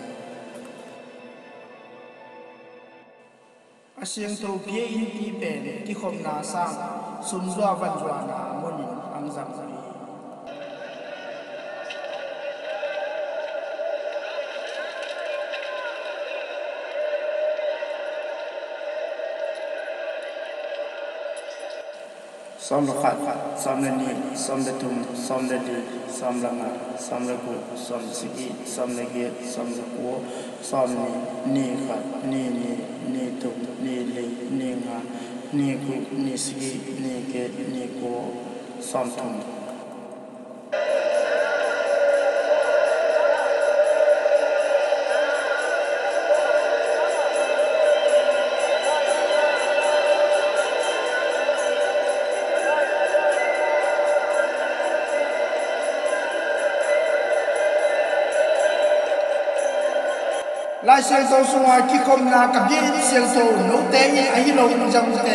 asyeng to pie in ti pen ti khom na sang sum zwa van zwa na moni ang zang ri Som la khat, som la ni, som la tum, som la di, som la nga, som la gu, som la sigi, som la ge, som la kuo, som ni, ni khat, ni ni, ni tum, ni li, ni nga, ni gu, ni sigi, ni ge, ni kuo, som thum lai sel to sunga ki kom na ka bi sel to no te i ai lo jam te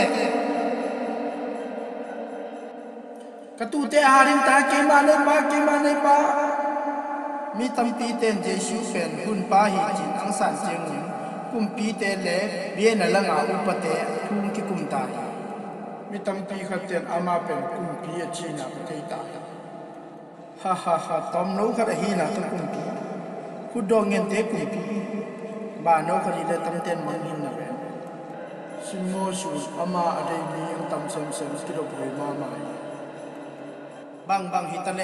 ka tu te harin ta ke ma ne pa ke ma ne pa mi tam pi ten jesu fen hun pa hi jin ang san jeng kum pi te le bi na la nga u pa te thum ki kum ta mi tam pi khat ten ama pen kum pi a chi na pa te ta ha ha ha tom no kha hi na to kum pi ku dong ngen te kum pi ba no khari le tam ten man hin na ren simo su ama ade ni ang tam sem sem ki do poi ma ma bang bang hitale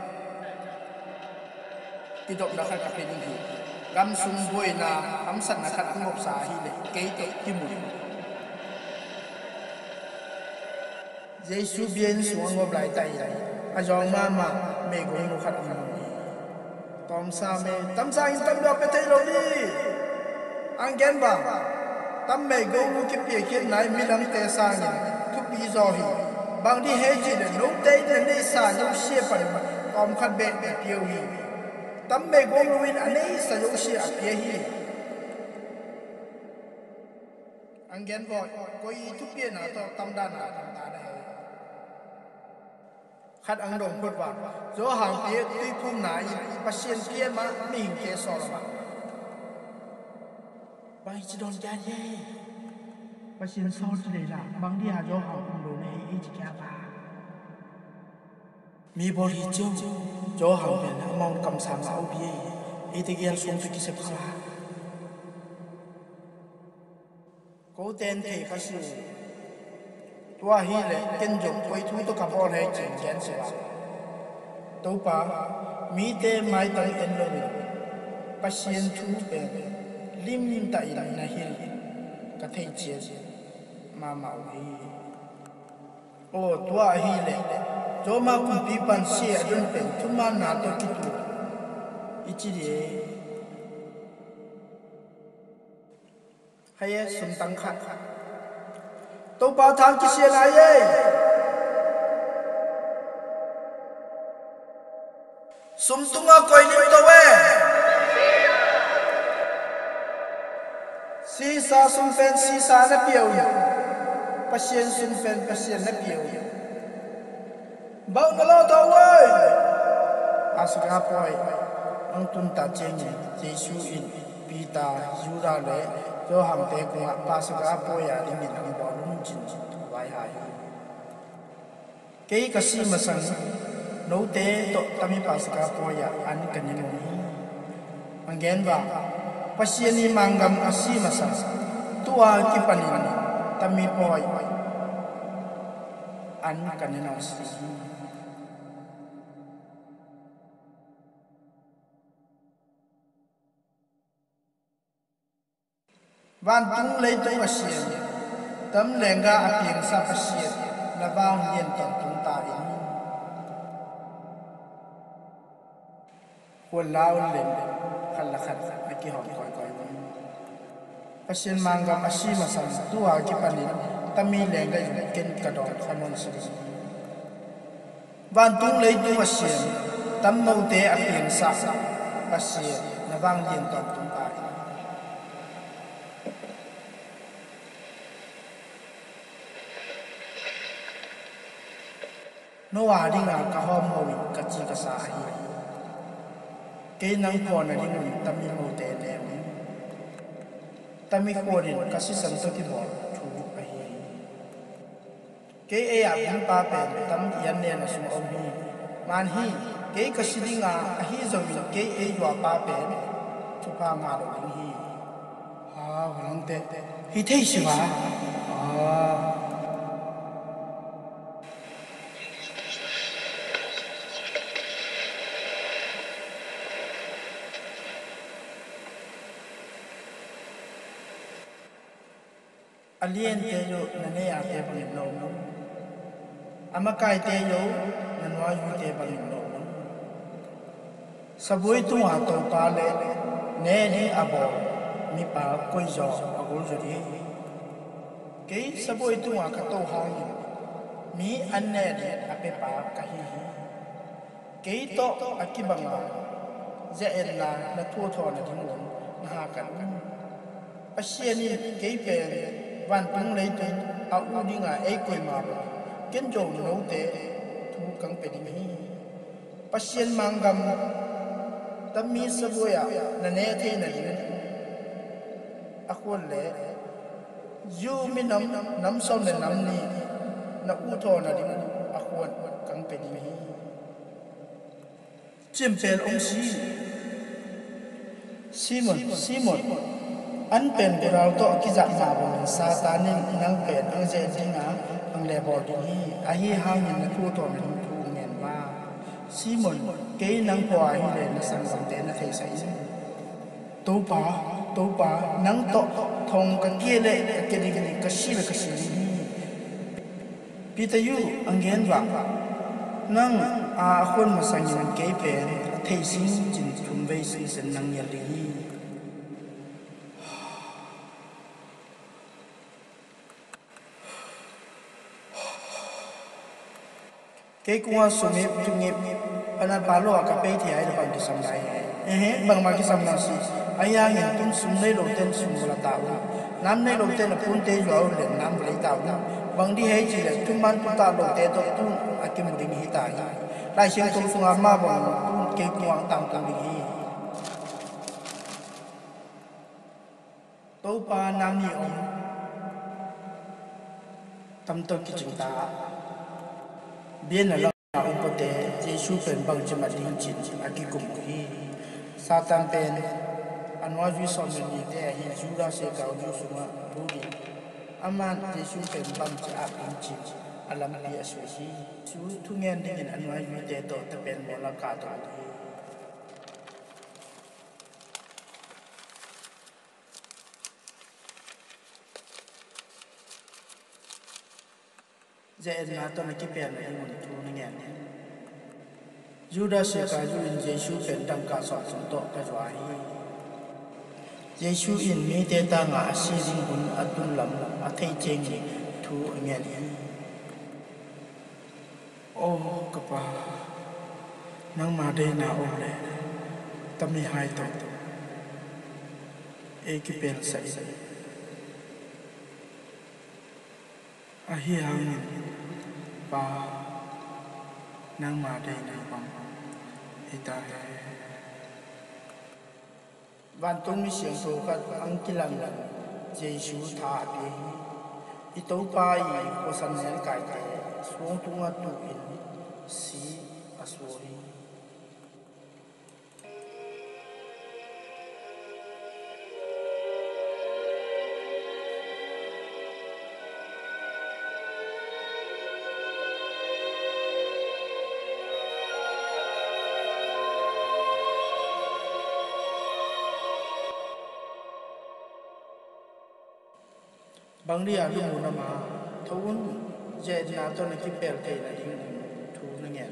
ki dok na khat ka pe ni gam sum boi na am san na khat ngop sa hi le ke te ki mu jesu bien su ngop lai tai lai a jong ma ma me go ngo khat ma tom sa me tam sa in tam do pe te lo ni ang gen ba tam me go lu ki pie kien nai mi lam te sa ni thu pi zo hi bang di he ji de no te de ne sa no she pa ni tom khat be be piu hi tam me go lu in anei sa yo she a pie hi ang gen bo ko i thu pie na to tam da na tam da da khat ang dong bot wa zo hang pie tui phum na i pasien pie ma mi hing ke so la ba bai chi don ja ye pasien so le la bang dia zo hang kum do ne i chi kya ba mi bo ri chu zo hang be na mong kam sam sa u bi e te gian sum tu ki se pha ko ten the ka su tua hi le ken jong koi thu to ka bo le chen chen se ba to pa mi te mai tang en lo ni pasien thu be lim lim ta in na hi ka thei che ma ma hi o tua hi le jo ma ku pi pan se adun pen thu ma na to ki tu ichi re hay sum tang khat to pa thang ki se la ye sum tunga koi lim to we si sa sum fen si sa na piau pasien sum fen pasien na piau bang lo to we asga poi ang tun ta cheng jesu in pita yura le jo ham te ko pa asga poi ya ding ni ang bo lum chin vai hai ke ka si ma sang no te to tami pa asga poi ya an kan ni mo ang gen ba pasien ni manggam asi ma sang tua ki panin tami poi an kan ni no si van tung lấy tung pasien tấm lenga apieng sa pasien na vang yen ton tung ta in ko lao len khal la khat aki hom koi koi pasien manga masi masam tua ki panin tami lenga ken kadon khanon si van tung lấy tung pasien tam mau te apieng sa pasien na vang yen ton tung ta no wa ringa ka hom ho ka chi ka sa hi ke nang ko na ring tami mo te le tami ko rin ka si san to ki bo thu a hi ke e ya bin pa pe tam yan ne na sum om hi man hi ke ka si ringa a hi zo min ke e yo pa pe thu pa ma lo ring hi ha wang te hi thei si ba ah alien te yo na ne ya te bang lo no ama kai te yo nanwa yu te bang no sabui tu ha to pa le ne ni abo mi pa koi zo agul zo di ke sabui tu ha ka to ha mi an ne de ape pa ka hi hi ke to akibanga ze en la na thu tho na ding na ha kan pasien ni ke pe van tung lấy tu au u đi ngài ấy quỳ mà kiến trầu nấu tế thu căng pe đi mi pasien mang gam tâm mi sơ bôi à nè nè thế nè đi aku le you mi nam nam sau nè nam ni na u thọ nè đi aku căng pe đi mi chim pel ông si Simon Simon an pen bural to ki za ma bon satan nin nang pen ang je jinga ang le bo di a hi hang nin na thu to min thu men ba Simon ke nang po a hi le na sang sang te na thei sai to pa to pa nang to thong ka ke le ka ke ni ni ka shi le ka shi ni pi ta yu ang gen wa nang a khon ma sang yin ke pen thei sin jin thum ve si sen nang ya li cái qua số nghiệp trung nghiệp anh ăn bao lâu cả bây thì ai được bằng cái sắm này eh bằng mà cái sắm nào xí ai ăn hiện cũng sum này đầu tiên sum là tạo nam này đầu tiên là phun tê rồi lên nam lấy tạo bằng đi hay chỉ là chúng ban chúng ta đầu tiên tôi tu anh cái một định hiện tại lại xem tôi phương án mà bằng tu cái quang tạm tạm định hi tôi pa nam ni ông tâm tôi cái chúng ta biên là ông có thể Giêsu pen bằng chim mặt linh chín aki cùng hi Satan pen anwa vi son ni te hi Judas se ka ju suma budi aman Giêsu pen bằng cha ak linh chín alam dia su hi su thu ngen ding anwa vi te to te pen mo la ka to Jadi nato na kipen na yung tu nangyay. Judas se ka ju in Giêsu pen dam ka so sum to ka jwai. Giêsu in mi te ta nga si jing bun atun lam a thei cheng ni tu nangyay ni. Oh kapa nang ma de na o le tam ni hai to. E kipen sai. Ahi hang pa nang ma de na pang ita he van tung mi siang so khat ang kilang lan Giêsu tha pi i to pa i ko san nel kai te suang tunga tu in si asori bang dia lu mu nama thun je na to na ki pel te na ding thu na nge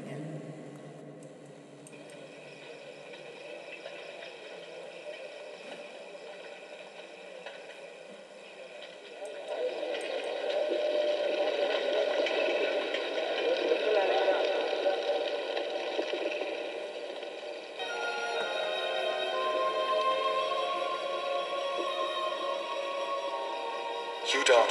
Judah.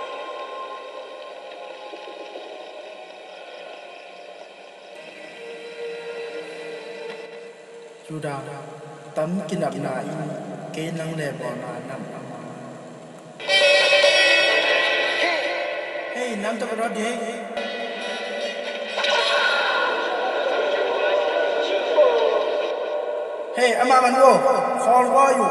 Judah tấm kinap na in ke nang le bo na nam ama hey nam to ro de hey ama man wo khol wa yu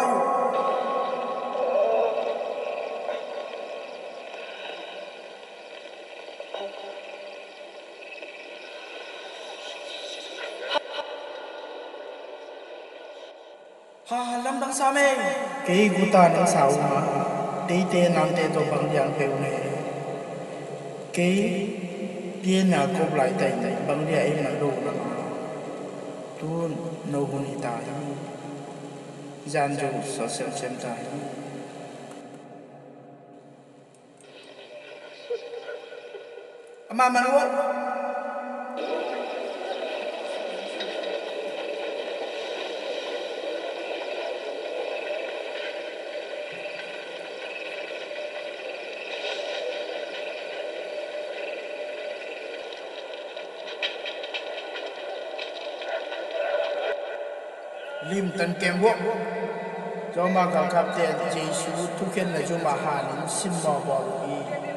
ha lam dang sa me ke guta nang sau ma te te nam te to bang yang pe ne ke pian na ko lai tai bang dia ai man do na tu no hun ita jan jo so sem sem ta ama man wo lim tan kem wo cho ma ka kap te jesu tu ken na jo ma ha nin sim ma bo i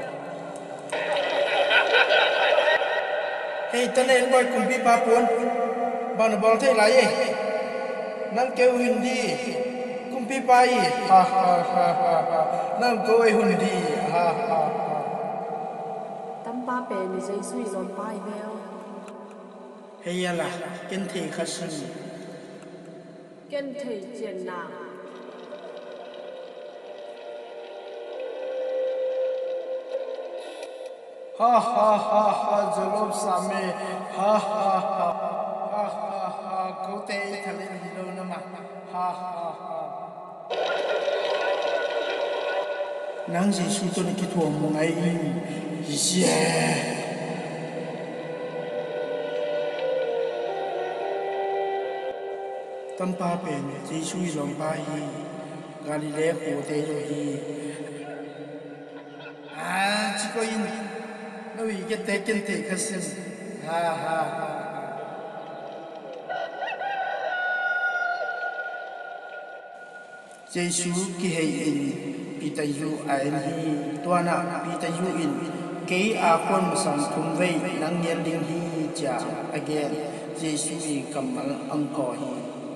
hey tan en boy kum bi pa pon ban bol thai lai nang keu hin di kum pi pa i ha ha ha ha nang ko ai hun di ha ha tâm ba bè ni dây suy lon pai veo hey ya la ken the khasin kiên thầy triển nàng ha ha ha ha jolob same ha ha ha ha ha ha ko te thale ni lo na ma ha ha ha nang ji su to ni ki thuo mo ngai yi xie tâm pa pen ji sui long pa hi galile ko te jo hi a chi ko in no wi ke te ken te khasim ha ha ha Jesu ki hei in pi ta yu a en hi tuana pi ta yu in ke a kon sam thum vei nang nyen ding hi cha again Jesu i kamal ang ko hi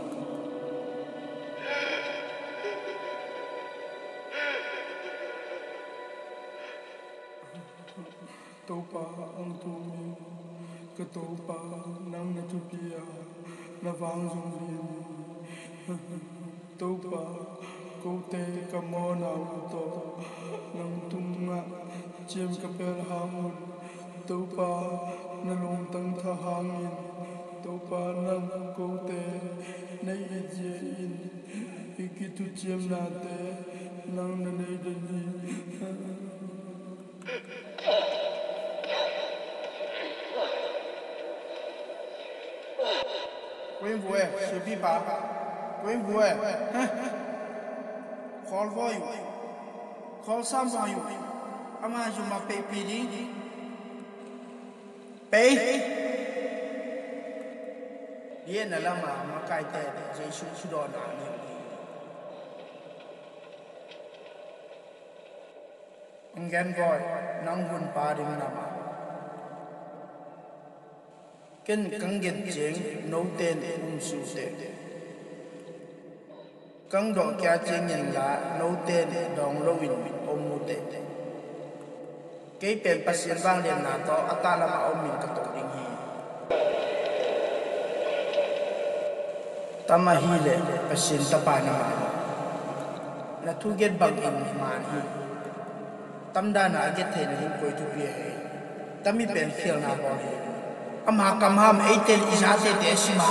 Topa ang tumi, katopa nang natupia, navang zumbian. Topa, kote kamona uto, nang tunga, ciem kapel hangun. Topa, nalong tang thahangin. Topa nang kote, nay ijin. Ikitu ciem nate, nang nanay dali. Quên vui, sự bi bà, quên vui, call voi, call some voi, ama dùng mà pay pay đi, pay, yên là làm mà mà cái tệ, dây xuống xuống đó nè, anh gan voi, nang hun pa đi mà nằm. Ken kang get jeng no ten um su te kang do kya jeng yen la no ten dong lo win om mu te ke pen pasien bang len na to atala ma om min ka to ding hi tama hi le pasien ta pa na na thu get bang in man hi tam da na get the na hin koi tu pi he tami pen khel na bo hi ama kamham eitel izate desima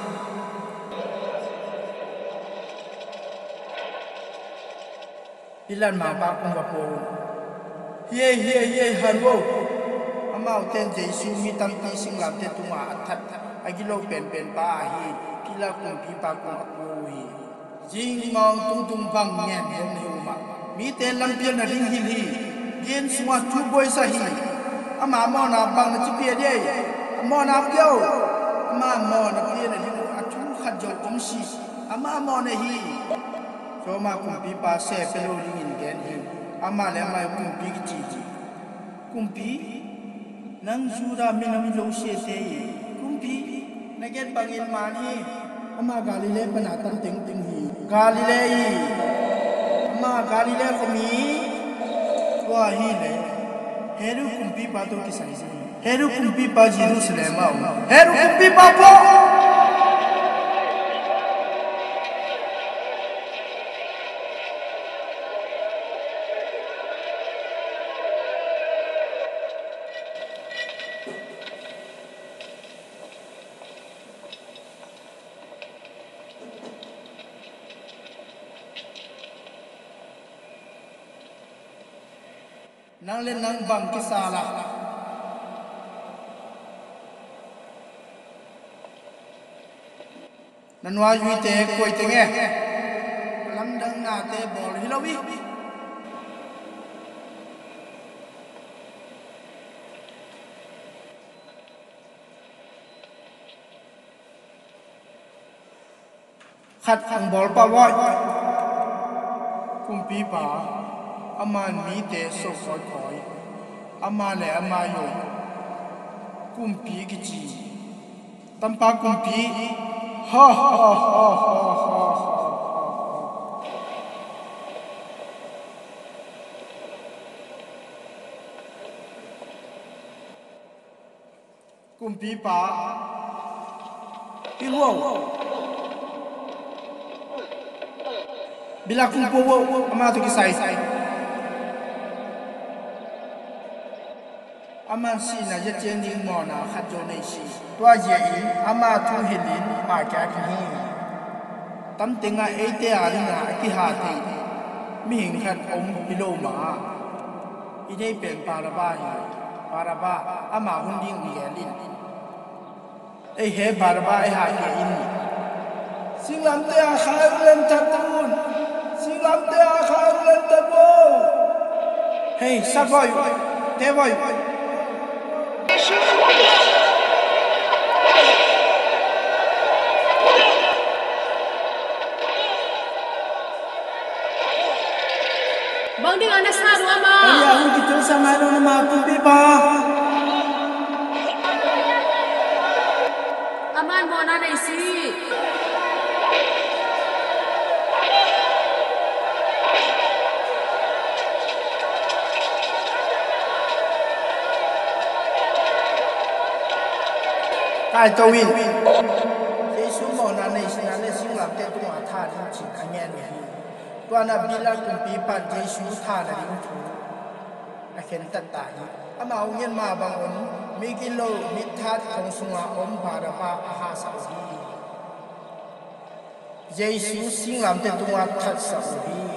ilan ma ba kum ba po ye ye ye hanwo ama ten jesu mi tam ti sing lam te tunga athat agilo pen pen pa hi kila kum pi pa kum apu hi jing mong tung tung bang ngen yom ni uma mi te lam pian na ding hi hi yen suwa chu boy sa hi ama mo na bang na chi pia de mò nào kêu mà mò nào kia là những cái chú khát dầu cũng xì ama mò này hi cho mà cùng pi ba xe phải lo đi nhìn cái hi ama lại mà cùng pi cái gì gì cùng pi nang du ra mình làm lâu xe thế cùng pi nãy cái bằng in mà đi ama Galilei bên nào tâm tiếng tiếng hi Galilei ama Galilei có mi qua hi này heru cùng pi ba to cái gì Heru kumpi pa Jerusalem au. Heru kumpi pa po. nang le nang bang ki sala nanwa yu te koi te nge lam dang na te bol hilowi khat ang bol pa wai kumpi pa aman mi te so khoi khoi ama le ama yo kumpi ki chi tampa kumpi ha ha ha ha ha kumpi pa ilwo bila kumpo wo ama to ki sai ama si na ye chen ding mo na khat jo nei si twa ye in ama thu hilin ma kya ki hi tam tenga e te a na ki ha thi mi hing khat om hilo ma i dei pen pa ra ba hi pa ra ba ama hun ding wi ye lin e he ba ra ba e ha ye in singlam te a khai len tatun singlam te a khai len tabo hey savoy te voy Bang ding ana saru ama. Ay aku gitu sama lo nama kumpi pa. Aman mo na nai si. Kai tawin. Yesu mo na nai si na nai sing lam te tu ma tha ni chi angen ni. Tuana bila kumpi pa Yesu tha na ring thu. Aken tat ta ni. Ama ungen ma bang on mi kilo mi that thong sunga om para pa aha sa si. Yesu sing lam te tu ma that sa si.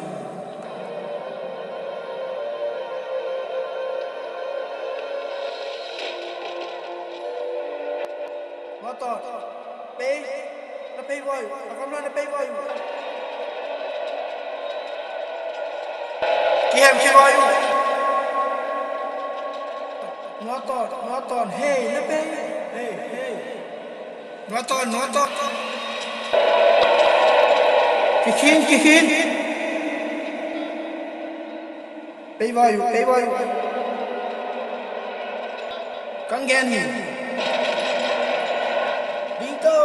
Motor, pay, na pay boy, akam na na pay boy. Kihem ki boy. Motor, motor, hey, na pay, hey, hey. Motor, motor. Kihin, kihin. Pay boy, pay boy. Kang gen hi. Dito!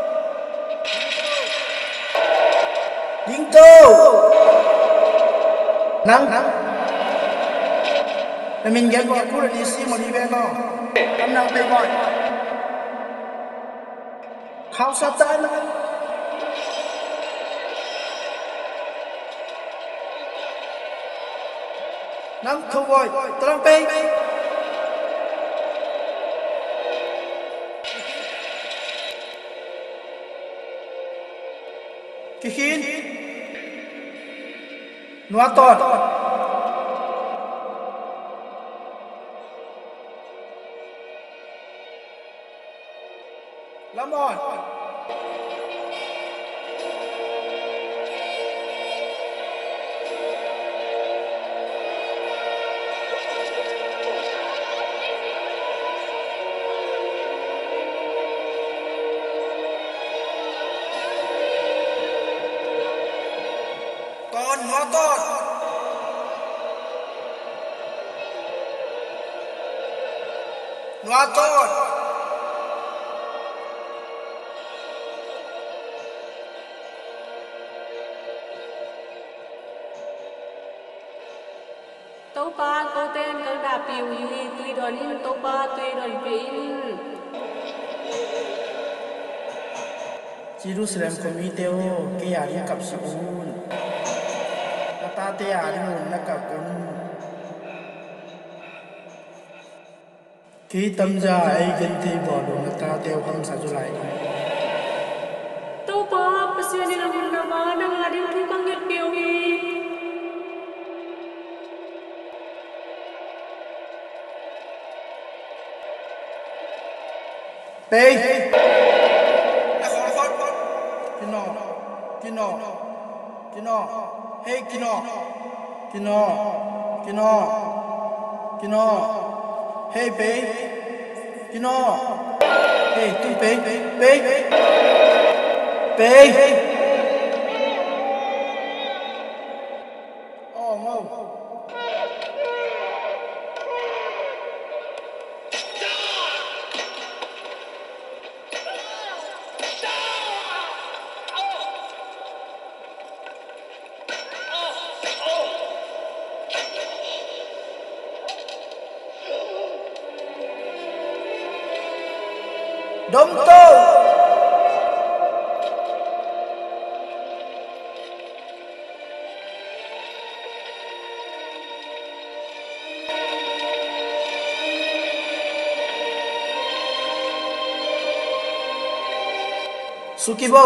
Dito! Nang? Namin gan ko ako rin isi mo ni Beno. Kam nang pay boy. How sa taan naman? Nang to boy. Tarang pay. Kihin Nuaton Lamon Con motor. Motor. Tau pa ko ten kang da piu yi tui don in tau pa tui don pe in. Jerusalem komite o ke yari kap siun. Kata te yari mun nakakun. Ki tamja ai ganti bodo kata te ham sa julai. Tau pa pasya ni lang na ba nang adin ki kang yet piu yi. Pei Kino Kino Kino Hey Kino Kino Kino Kino Hey Pei Kino Hey tu Pei Pei Pei Oh no Dom to Sukibo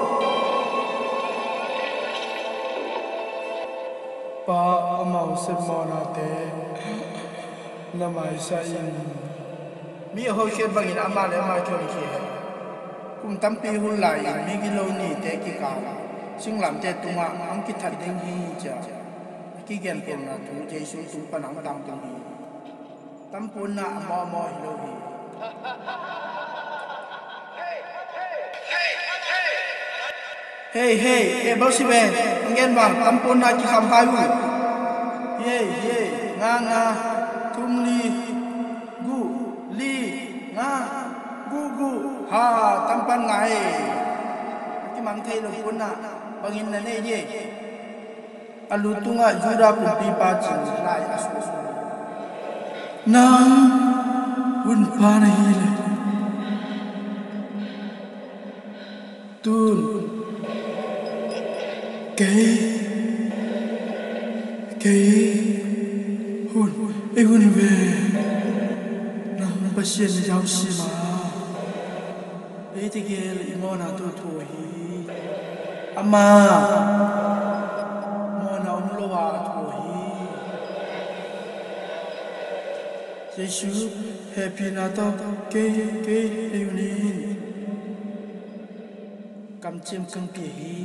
pa amau semona te namai sain mi ho khe bangin ama le ma chori khe kum tampi hul lai mi gi lo ni te ki ka singlam te tunga ang ki that ding hi cha ki gen pon na tu jesu tu panang dang tu hi tampun na mo mo hi lo hi hey hey e bo si be ngen bang tampun na ki kham hai hu ye ye nga nga tum li gu li nga gu gu ha tampan ngai ki mang thei lo pun na bangin na ne ye alu tunga jura pu pi pa chin lai asu su nang un pa na hi le tun ke ke hun e hun ve nang pasien jau si ma e te ge le mo na tu tu hi ama mo na um lo wa tu hi Jesu happy na to ke ke e uni kam chim kam pi hi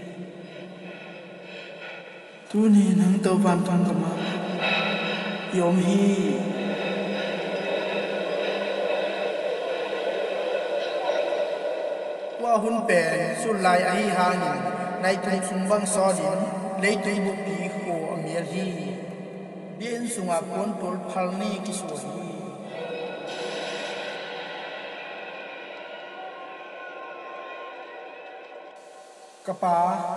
tu ni nang to van thong kama yom hi wa hun pen su lai a hi ha ni nai tung sung bang so din lei tui bu pi ho amial hi bien sunga kon tol phal ni ki so hi kapa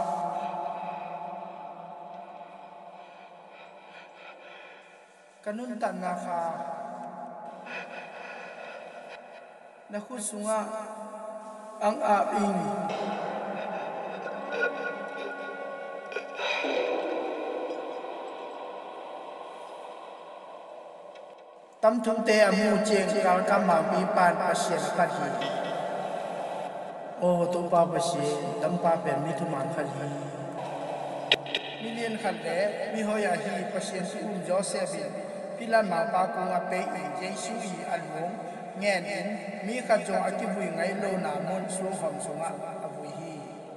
kanun tan na kha na khu sunga ang a ing tam thung te amu cheng kal kam ma pi pan pasien khat hi o to pa pasien tam pa pen mi thu man khat hi million khat le mi hoya hi pasien su um joseph pilan ma pa ko nga pe i jesu i almong ngen in mi kha jong akibui ngai lo na mon su hom sunga abui hi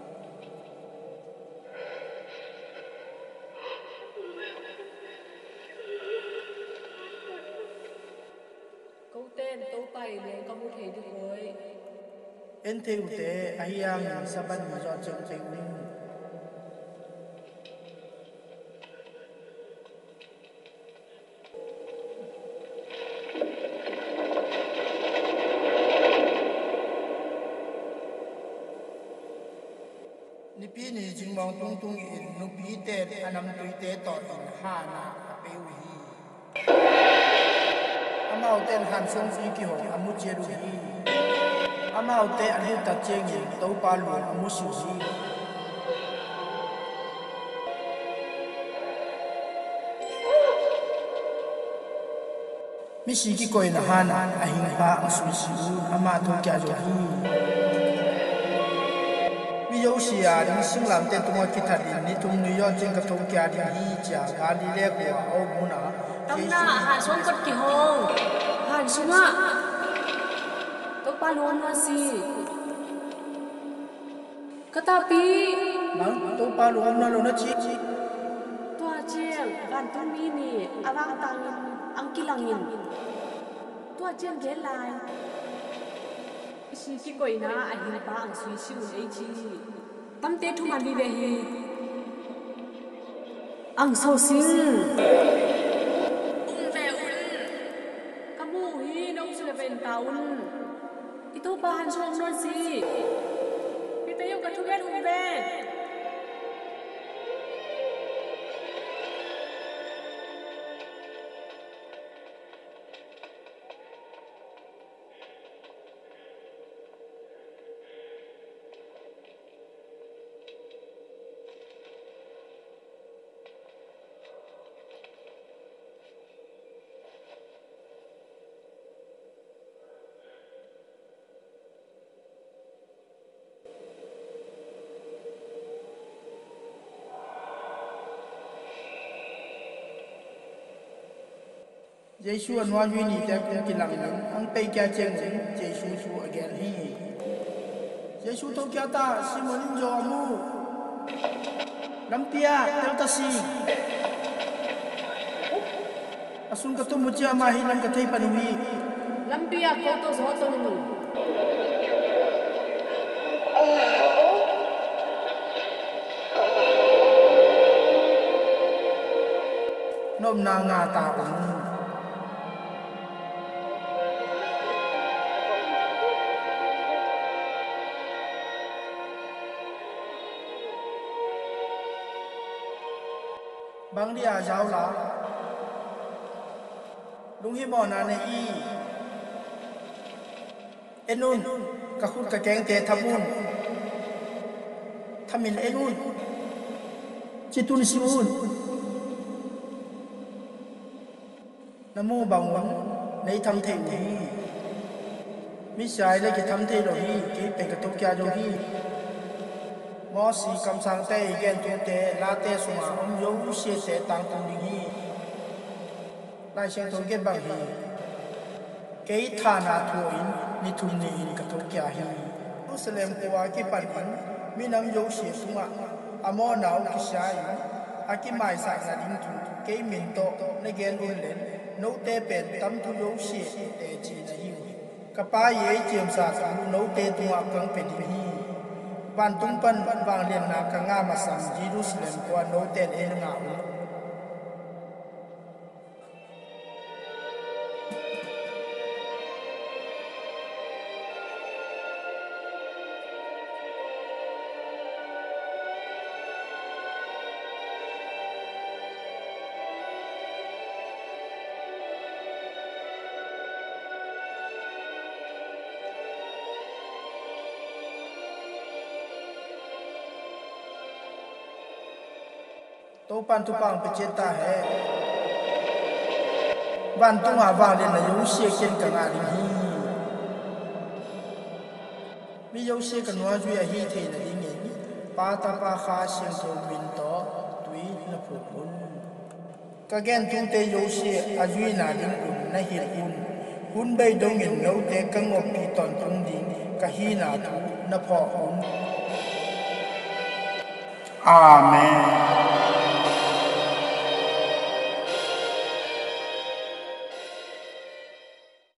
câu tên tâu tay lên có một thể được rồi en theu te ayang saban mi zo cheng cheng ning nipi ni jingmong tung tung in nupi te anam tui te to in ha na apeu hi amau ten han song fi ki ho amu che ru hi amau te anu ta cheng in to pa lu amu su hi mi si ki koi na ha na ahin pa su si ama to kya jo hi yo sia ni singlam te tunga ki thadin ni tung ni yo jing ka thong kya di hi cha ga li le ko au muna tâm na hàn xuống cất kỳ hồ hàn xuống ạ tâu ปาลวนวันสิกตาปีบังตัวปลาหลวงนั่นโลนะชีตัวเจียงการตุ้มีนี่อาวางตังอังกิลังยินตัวเจียงเกลายสิกิกอยนะอันหินปาอังสุยชิวเอจีตั้มเตทุมันบีเบฮีอังโซซิงอุ้มเบอุนกะมูฮีน้องสุเลเป็นตาอุนอิโตปาหันชงนวลสิพี่เตยกับทุกแก่ทุกแก่เยซูอันว่าวินีแต่กุกิลังนั้นอังไปแก่เจงเยซูชูอเกนฮีเยซูต้องแก่ตาซิมอนินจอมูลำเปียเตลตาซีอสุนกตุมุจิอามาฮิลังกะไทปานิวีลำเปียโคโตโซโตนุนมนางาตาอุนบางเดียเจ้าละลุงฮิมอนาเนอีเอ็นุนกะคุดกะแกงเตทามุนทามินเอ็นุนจิตุนซิอุนนโมบังวังในทำเทนีมิสายเลยกิทำเทโรฮีกิเป็นกระตุกยาโรฮีมอสีคำสั่งเตยเกนตุเตลาเตสุมาอมโยวุเชเตตังตุนิฮีลายเชงตุเกบังฮีเกยฐานาทัวอินนิทุนนีกระตุกยาฮีมุสลิมกัวกิปันปันมินำโยเชสุมาอามอนาวกิชายอากิไม่สักสัดินทุเกยมินโตในเกนอุนเลนโนเตเป็นตั้มทุโยเชเตจีนาฮิวกับป้าเย่เจียมสาสารโนเตตัวกังเป็นดิฮีบ้านตุ้งปันบางเรียนนาคังอามาสัมจีรุสเลมกว่าโนเตนเอ็นงาอุतो पंतु पांग पचेता है बंतु आवांग ले न योशे केन कंगा रिही मी योशे कनवा जुया ही थे न दिंगे पाता पा खा सिंग तो मिन तो तुई न फुकुन कगेन तुं ते योशे अजुई ना दिंग उन न हिर उन हुन बै दोंग इन नो ते कंगोप पी तोन तुं दिंग कही ना तु न फो उन आमेन